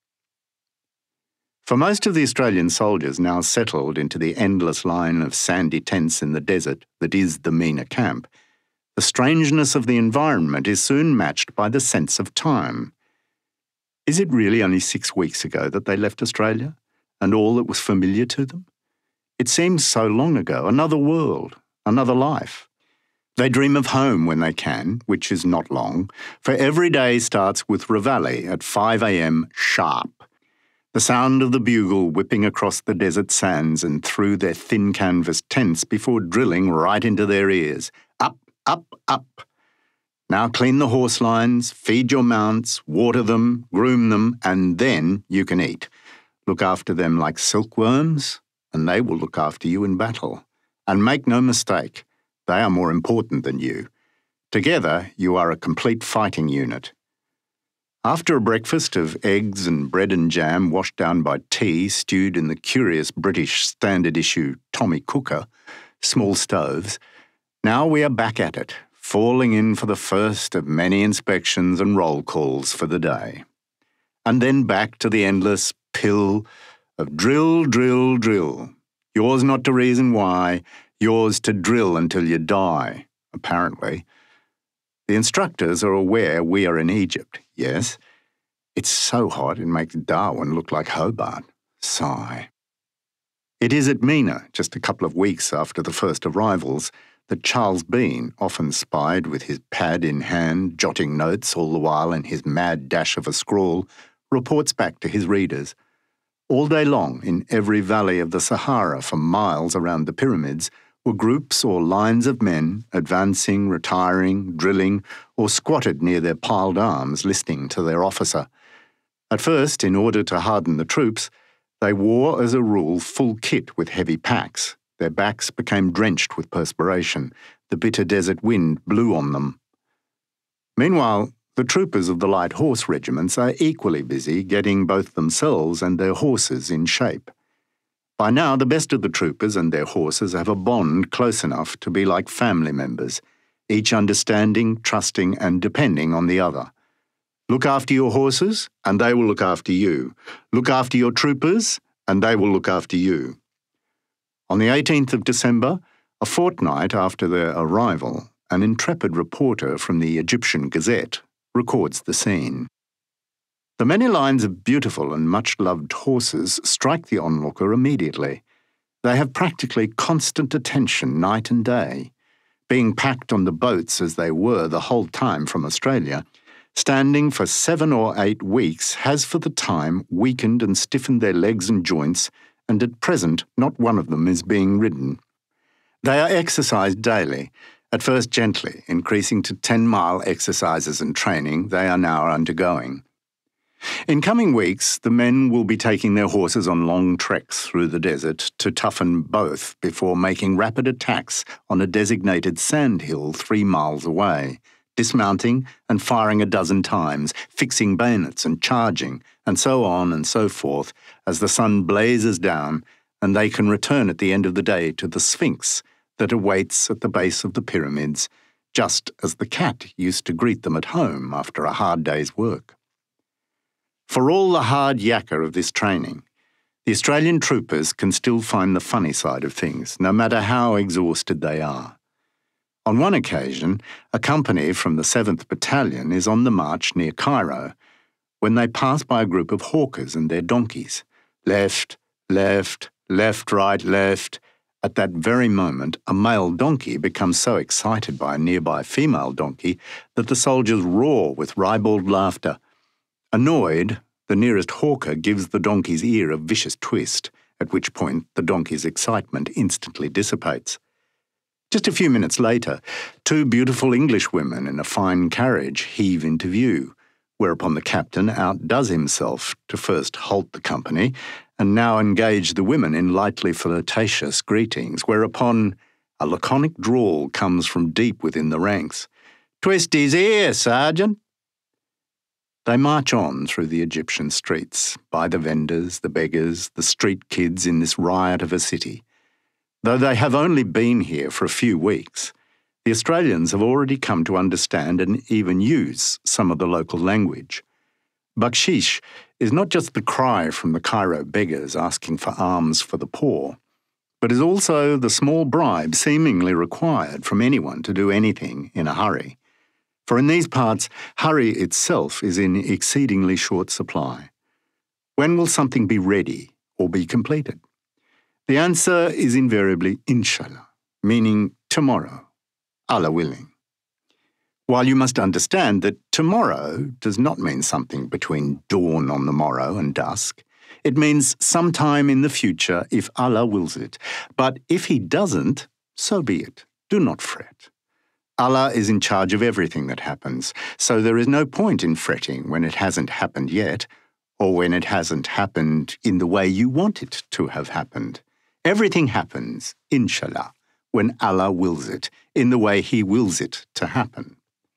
For most of the Australian soldiers now settled into the endless line of sandy tents in the desert that is the Mina camp, the strangeness of the environment is soon matched by the sense of time. Is it really only six weeks ago that they left Australia, and all that was familiar to them? It seems so long ago, another world, another life. They dream of home when they can, which is not long, for every day starts with reveille at five a m sharp. The sound of the bugle whipping across the desert sands and through their thin canvas tents before drilling right into their ears. Up, up, up. Now clean the horse lines, feed your mounts, water them, groom them, and then you can eat. Look after them like silkworms, and they will look after you in battle. And make no mistake, they are more important than you. Together, you are a complete fighting unit. After a breakfast of eggs and bread and jam washed down by tea stewed in the curious British standard-issue Tommy cooker, small stoves, now we are back at it, falling in for the first of many inspections and roll calls for the day. And then back to the endless pill of drill, drill, drill. Yours not to reason why, yours to drill until you die, apparently. The instructors are aware we are in Egypt, yes. It's so hot it makes Darwin look like Hobart. Sigh. It is at Mina, just a couple of weeks after the first arrivals, that Charles Bean, often spied with his pad in hand, jotting notes all the while in his mad dash of a scrawl, reports back to his readers. All day long, in every valley of the Sahara for miles around the pyramids, were groups or lines of men advancing, retiring, drilling, or squatted near their piled arms listening to their officer. At first, in order to harden the troops, they wore as a rule full kit with heavy packs. Their backs became drenched with perspiration. The bitter desert wind blew on them. Meanwhile, the troopers of the light horse regiments are equally busy getting both themselves and their horses in shape. By now, the best of the troopers and their horses have a bond close enough to be like family members, each understanding, trusting, and depending on the other. Look after your horses, and they will look after you. Look after your troopers, and they will look after you. On the eighteenth of December, a fortnight after their arrival, an intrepid reporter from the Egyptian Gazette records the scene. The many lines of beautiful and much-loved horses strike the onlooker immediately. They have practically constant attention night and day. Being packed on the boats as they were the whole time from Australia, standing for seven or eight weeks has for the time weakened and stiffened their legs and joints, and at present not one of them is being ridden. They are exercised daily, at first gently, increasing to ten-mile exercises and training they are now undergoing. In coming weeks, the men will be taking their horses on long treks through the desert to toughen both before making rapid attacks on a designated sandhill three miles away, dismounting and firing a dozen times, fixing bayonets and charging, and so on and so forth as the sun blazes down and they can return at the end of the day to the Sphinx that awaits at the base of the pyramids, just as the cat used to greet them at home after a hard day's work. For all the hard yakka of this training, the Australian troopers can still find the funny side of things, no matter how exhausted they are. On one occasion, a company from the seventh Battalion is on the march near Cairo when they pass by a group of hawkers and their donkeys. Left, left, left, right, left. At that very moment, a male donkey becomes so excited by a nearby female donkey that the soldiers roar with ribald laughter. Annoyed, the nearest hawker gives the donkey's ear a vicious twist, at which point the donkey's excitement instantly dissipates. Just a few minutes later, two beautiful English women in a fine carriage heave into view, whereupon the captain outdoes himself to first halt the company and now engage the women in lightly flirtatious greetings, whereupon a laconic drawl comes from deep within the ranks. "Twist his ear, Sergeant." They march on through the Egyptian streets, by the vendors, the beggars, the street kids in this riot of a city. Though they have only been here for a few weeks, the Australians have already come to understand and even use some of the local language. Bakshish is not just the cry from the Cairo beggars asking for alms for the poor, but is also the small bribe seemingly required from anyone to do anything in a hurry. For in these parts, hurry itself is in exceedingly short supply. When will something be ready or be completed? The answer is invariably inshallah, meaning tomorrow, Allah willing. While you must understand that tomorrow does not mean something between dawn on the morrow and dusk. It means sometime in the future if Allah wills it. But if He doesn't, so be it. Do not fret. Allah is in charge of everything that happens, so there is no point in fretting when it hasn't happened yet, or when it hasn't happened in the way you want it to have happened. Everything happens, inshallah, when Allah wills it, in the way He wills it to happen.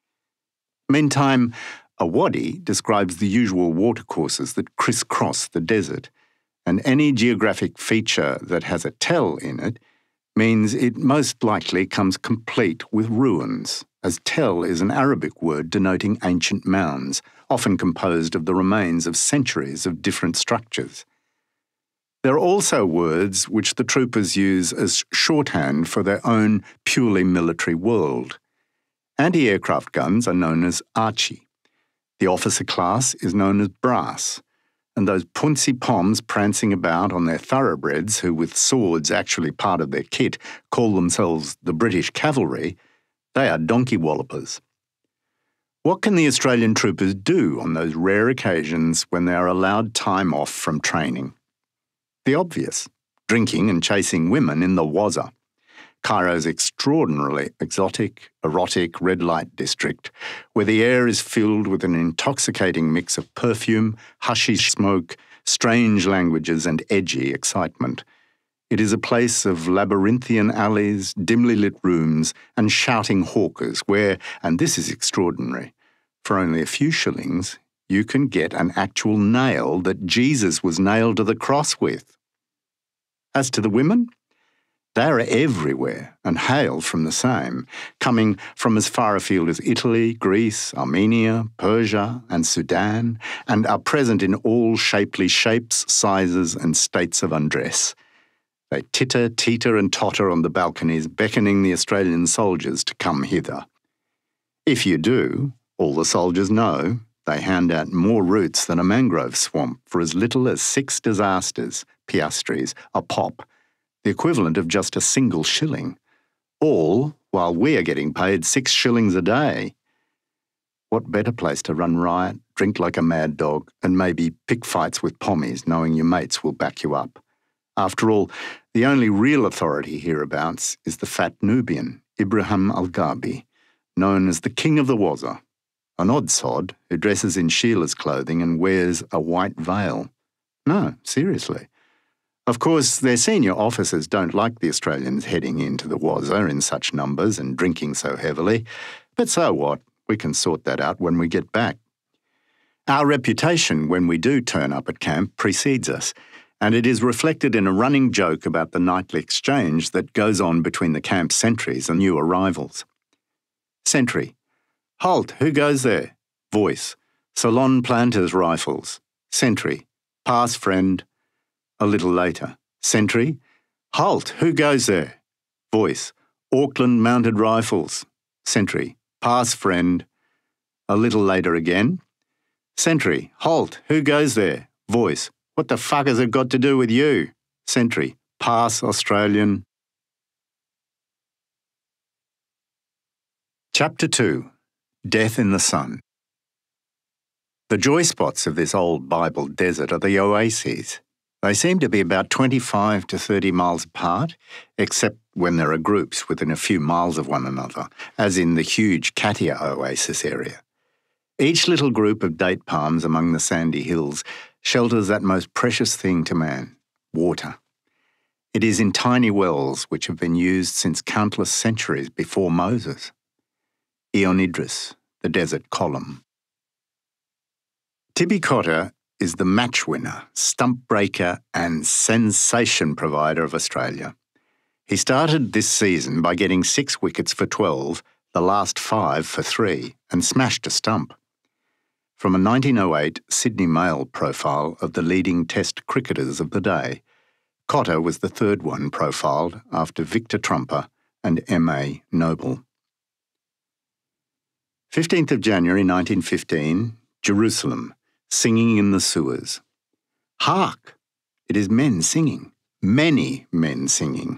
Meantime, a wadi describes the usual watercourses that crisscross the desert, and any geographic feature that has a tell in it means it most likely comes complete with ruins, as tell is an Arabic word denoting ancient mounds, often composed of the remains of centuries of different structures. There are also words which the troopers use as shorthand for their own purely military world. Anti-aircraft guns are known as archi. The officer class is known as brass. And those punsy poms prancing about on their thoroughbreds, who with swords actually part of their kit call themselves the British cavalry, they are donkey wallopers. What can the Australian troopers do on those rare occasions when they are allowed time off from training? The obvious, drinking and chasing women in the Wazza, Cairo's extraordinarily exotic, erotic red light district, where the air is filled with an intoxicating mix of perfume, hashish smoke, strange languages and edgy excitement. It is a place of labyrinthian alleys, dimly lit rooms, and shouting hawkers where, and this is extraordinary, for only a few shillings, you can get an actual nail that Jesus was nailed to the cross with. As to the women, they are everywhere and hail from the same, coming from as far afield as Italy, Greece, Armenia, Persia, and Sudan, and are present in all shapely shapes, sizes, and states of undress. They titter, teeter, and totter on the balconies, beckoning the Australian soldiers to come hither. If you do, all the soldiers know they hand out more roots than a mangrove swamp for as little as six disasters, piastres, a pop, the equivalent of just a single shilling, all while we are getting paid six shillings a day. What better place to run riot, drink like a mad dog, and maybe pick fights with pommies knowing your mates will back you up? After all, the only real authority hereabouts is the fat Nubian, Ibrahim al-Ghabi, known as the King of the Wazza, an odd sod who dresses in Sheila's clothing and wears a white veil. No, seriously. Of course, their senior officers don't like the Australians heading into the Wazza in such numbers and drinking so heavily, but so what? We can sort that out when we get back. Our reputation when we do turn up at camp precedes us, and it is reflected in a running joke about the nightly exchange that goes on between the camp sentries and new arrivals. Sentry: "Halt, who goes there?" Voice: "Ceylon planters' rifles." Sentry: "Pass, friend." A little later. Sentry: "Halt, who goes there?" Voice: "Auckland mounted rifles." Sentry: "Pass, friend." A little later again. Sentry: "Halt, who goes there?" Voice: "What the fuck has it got to do with you?" Sentry: "Pass, Australian." Chapter two. Death in the Sun. The joy spots of this old Bible desert are the oases. They seem to be about twenty-five to thirty miles apart, except when there are groups within a few miles of one another, as in the huge Katia oasis area. Each little group of date palms among the sandy hills shelters that most precious thing to man, water. It is in tiny wells which have been used since countless centuries before Moses. Eon Idris, the desert column. Tibi Cotter is the match winner, stump breaker and sensation provider of Australia. He started this season by getting six wickets for twelve, the last five for three, and smashed a stump. From a nineteen oh eight Sydney Mail profile of the leading Test cricketers of the day, Cotter was the third one profiled after Victor Trumper and M A Noble. fifteenth of January nineteen fifteen, Jerusalem, singing in the sewers. Hark! It is men singing, many men singing.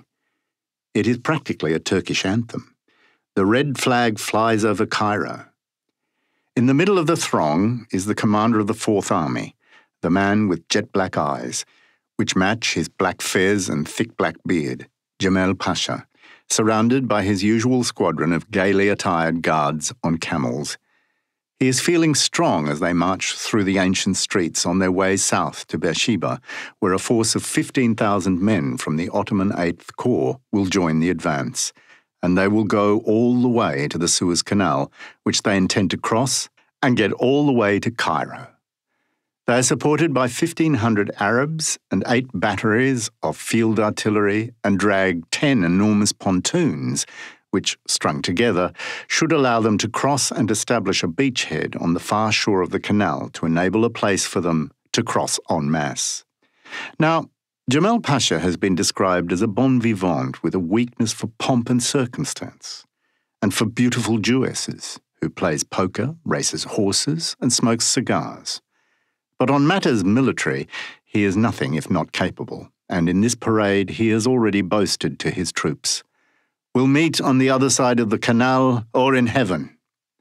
It is practically a Turkish anthem. The red flag flies over Cairo. In the middle of the throng is the commander of the Fourth Army, the man with jet-black eyes, which match his black fez and thick black beard, Jamel Pasha, surrounded by his usual squadron of gaily attired guards on camels. He is feeling strong as they march through the ancient streets on their way south to Beersheba, where a force of fifteen thousand men from the Ottoman Eighth Corps will join the advance, and they will go all the way to the Suez Canal, which they intend to cross and get all the way to Cairo. They are supported by fifteen hundred Arabs and eight batteries of field artillery and drag ten enormous pontoons, which, strung together, should allow them to cross and establish a beachhead on the far shore of the canal to enable a place for them to cross en masse. Now, Jamel Pasha has been described as a bon vivant with a weakness for pomp and circumstance, and for beautiful Jewesses, who plays poker, races horses, and smokes cigars. But on matters military, he is nothing if not capable, and in this parade he has already boasted to his troops, "We'll meet on the other side of the canal or in heaven."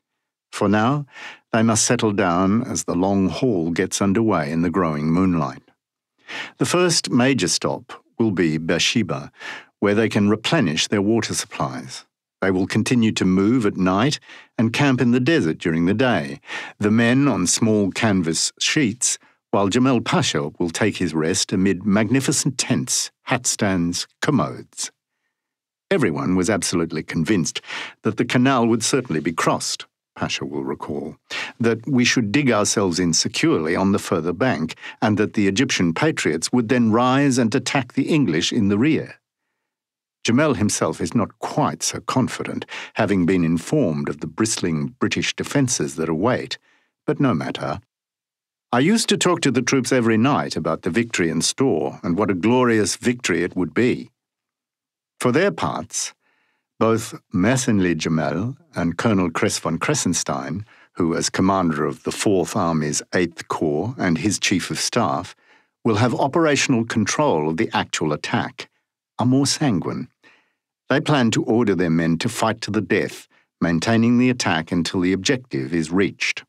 For now, they must settle down as the long haul gets underway in the growing moonlight. The first major stop will be Beersheba, where they can replenish their water supplies. They will continue to move at night and camp in the desert during the day, the men on small canvas sheets, while Jamel Pasha will take his rest amid magnificent tents, hat stands, commodes. Everyone was absolutely convinced that the canal would certainly be crossed, Pasha will recall, that we should dig ourselves in securely on the further bank, and that the Egyptian patriots would then rise and attack the English in the rear. Jamel himself is not quite so confident, having been informed of the bristling British defences that await, but no matter. "I used to talk to the troops every night about the victory in store and what a glorious victory it would be." For their parts, both Mercenary Jamel and Colonel Kress von Kressenstein, who as commander of the Fourth Army's Eighth Corps and his Chief of Staff, will have operational control of the actual attack, are more sanguine. They plan to order their men to fight to the death, maintaining the attack until the objective is reached.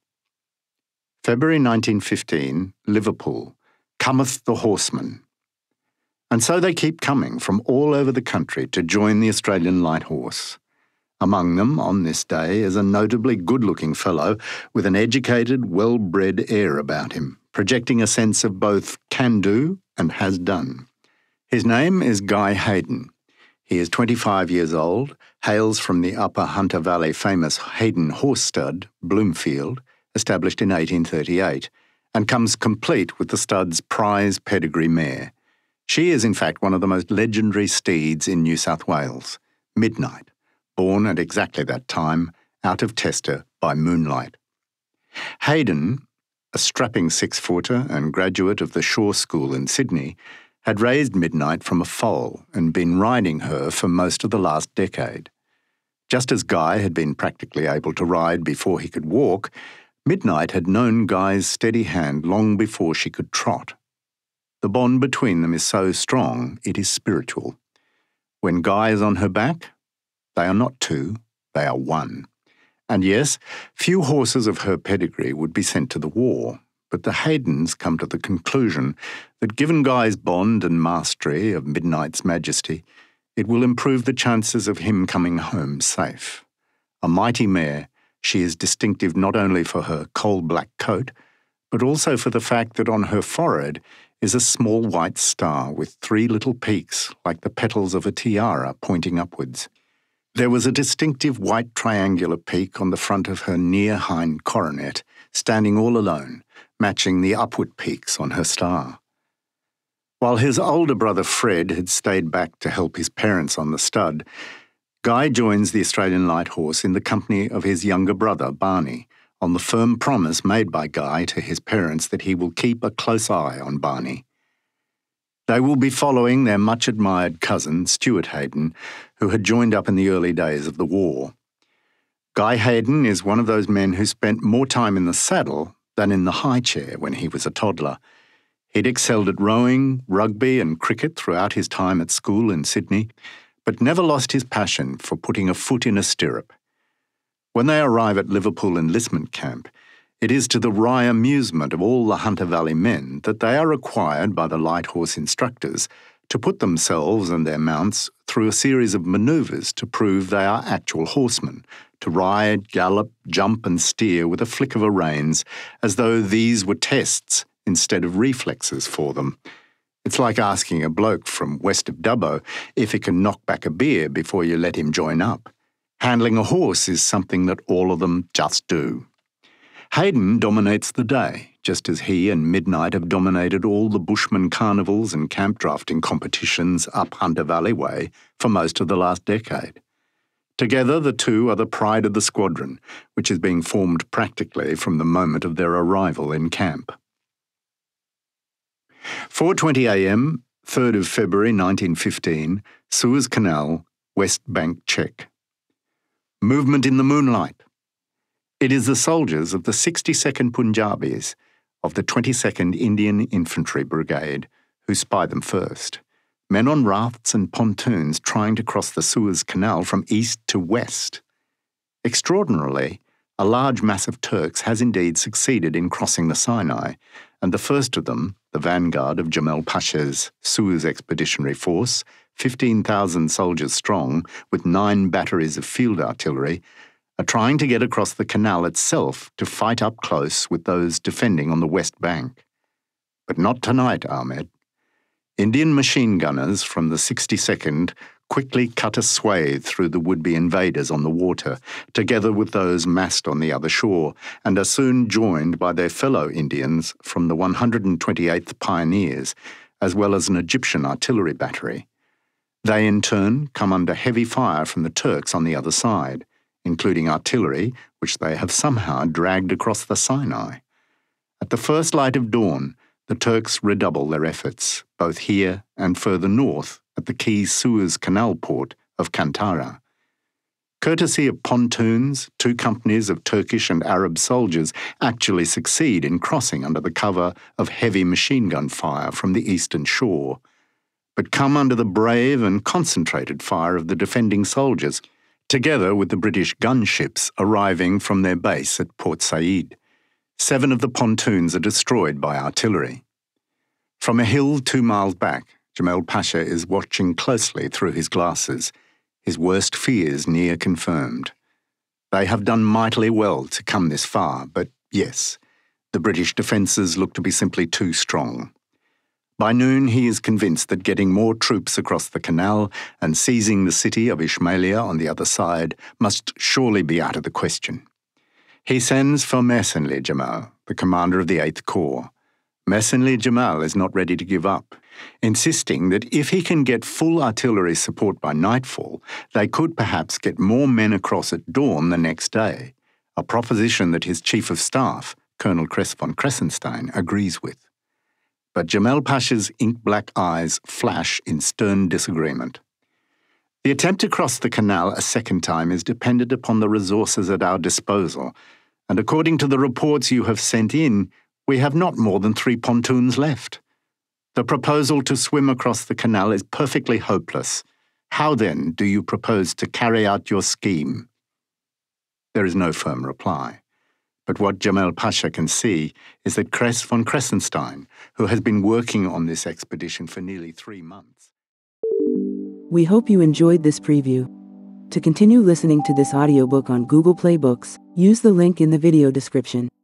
February nineteen fifteen, Liverpool. Cometh the horseman. And so they keep coming from all over the country to join the Australian Light Horse. Among them, on this day, is a notably good-looking fellow with an educated, well-bred air about him, projecting a sense of both can-do and has-done. His name is Guy Hayden. He is twenty-five years old, hails from the Upper Hunter Valley famous Hayden Horse Stud, Bloomfield, established in eighteen thirty-eight, and comes complete with the stud's prize pedigree mare. She is in fact one of the most legendary steeds in New South Wales, Midnight, born at exactly that time, out of tester by moonlight. Hayden, a strapping six-footer and graduate of the Shaw School in Sydney, had raised Midnight from a foal and been riding her for most of the last decade. Just as Guy had been practically able to ride before he could walk, Midnight had known Guy's steady hand long before she could trot. The bond between them is so strong it is spiritual. When Guy is on her back, they are not two, they are one. And yes, few horses of her pedigree would be sent to the war, but the Haydens come to the conclusion that given Guy's bond and mastery of Midnight's majesty, it will improve the chances of him coming home safe. A mighty mare, she is distinctive not only for her coal-black coat, but also for the fact that on her forehead is a small white star with three little peaks like the petals of a tiara pointing upwards. There was a distinctive white triangular peak on the front of her near hind coronet, standing all alone, matching the upward peaks on her star. While his older brother Fred had stayed back to help his parents on the stud, Guy joins the Australian Light Horse in the company of his younger brother Barney, on the firm promise made by Guy to his parents that he will keep a close eye on Barney. They will be following their much-admired cousin, Stuart Hayden, who had joined up in the early days of the war. Guy Hayden is one of those men who spent more time in the saddle than in the high chair when he was a toddler. He'd excelled at rowing, rugby and cricket throughout his time at school in Sydney, but never lost his passion for putting a foot in a stirrup. When they arrive at Liverpool enlistment camp, it is to the wry amusement of all the Hunter Valley men that they are required by the light horse instructors to put themselves and their mounts through a series of manoeuvres to prove they are actual horsemen, to ride, gallop, jump and steer with a flick of a reins, as though these were tests instead of reflexes for them. It's like asking a bloke from west of Dubbo if he can knock back a beer before you let him join up. Handling a horse is something that all of them just do. Hayden dominates the day, just as he and Midnight have dominated all the bushman carnivals and camp drafting competitions up Hunter Valley Way for most of the last decade. Together, the two are the pride of the squadron, which is being formed practically from the moment of their arrival in camp. four twenty a m, third of February nineteen fifteen, Suez Canal, West Bank, Czech. Movement in the moonlight. It is the soldiers of the sixty-second Punjabis of the twenty-second Indian Infantry Brigade who spy them first. Men on rafts and pontoons trying to cross the Suez Canal from east to west. Extraordinarily, a large mass of Turks has indeed succeeded in crossing the Sinai, and the first of them, the vanguard of Jamal Pasha's Suez Expeditionary Force, fifteen thousand soldiers strong, with nine batteries of field artillery, are trying to get across the canal itself to fight up close with those defending on the west bank. But not tonight, Ahmed. Indian machine gunners from the sixty-second quickly cut a swathe through the would-be invaders on the water, together with those massed on the other shore, and are soon joined by their fellow Indians from the one hundred twenty-eighth Pioneers, as well as an Egyptian artillery battery. They, in turn, come under heavy fire from the Turks on the other side, including artillery, which they have somehow dragged across the Sinai. At the first light of dawn, the Turks redouble their efforts, both here and further north at the key Suez Canal port of Kantara. Courtesy of pontoons, two companies of Turkish and Arab soldiers actually succeed in crossing under the cover of heavy machine gun fire from the eastern shore, but come under the brave and concentrated fire of the defending soldiers, together with the British gunships arriving from their base at Port Said. Seven of the pontoons are destroyed by artillery. From a hill two miles back, Jamal Pasha is watching closely through his glasses, his worst fears near confirmed. They have done mightily well to come this far, but yes, the British defences look to be simply too strong. By noon, he is convinced that getting more troops across the canal and seizing the city of Ismailia on the other side must surely be out of the question. He sends for Mercenary Jamal, the commander of the eighth Corps. Mercenary Jamal is not ready to give up, insisting that if he can get full artillery support by nightfall, they could perhaps get more men across at dawn the next day, a proposition that his chief of staff, Colonel Kress von Kressenstein, agrees with. But Jamal Pasha's ink-black eyes flash in stern disagreement. The attempt to cross the canal a second time is dependent upon the resources at our disposal, and according to the reports you have sent in, we have not more than three pontoons left. The proposal to swim across the canal is perfectly hopeless. How then do you propose to carry out your scheme? There is no firm reply. But what Jamal Pasha can see is that Kress von Kressenstein, who has been working on this expedition for nearly three months. We hope you enjoyed this preview. To continue listening to this audiobook on Google Play Books, use the link in the video description.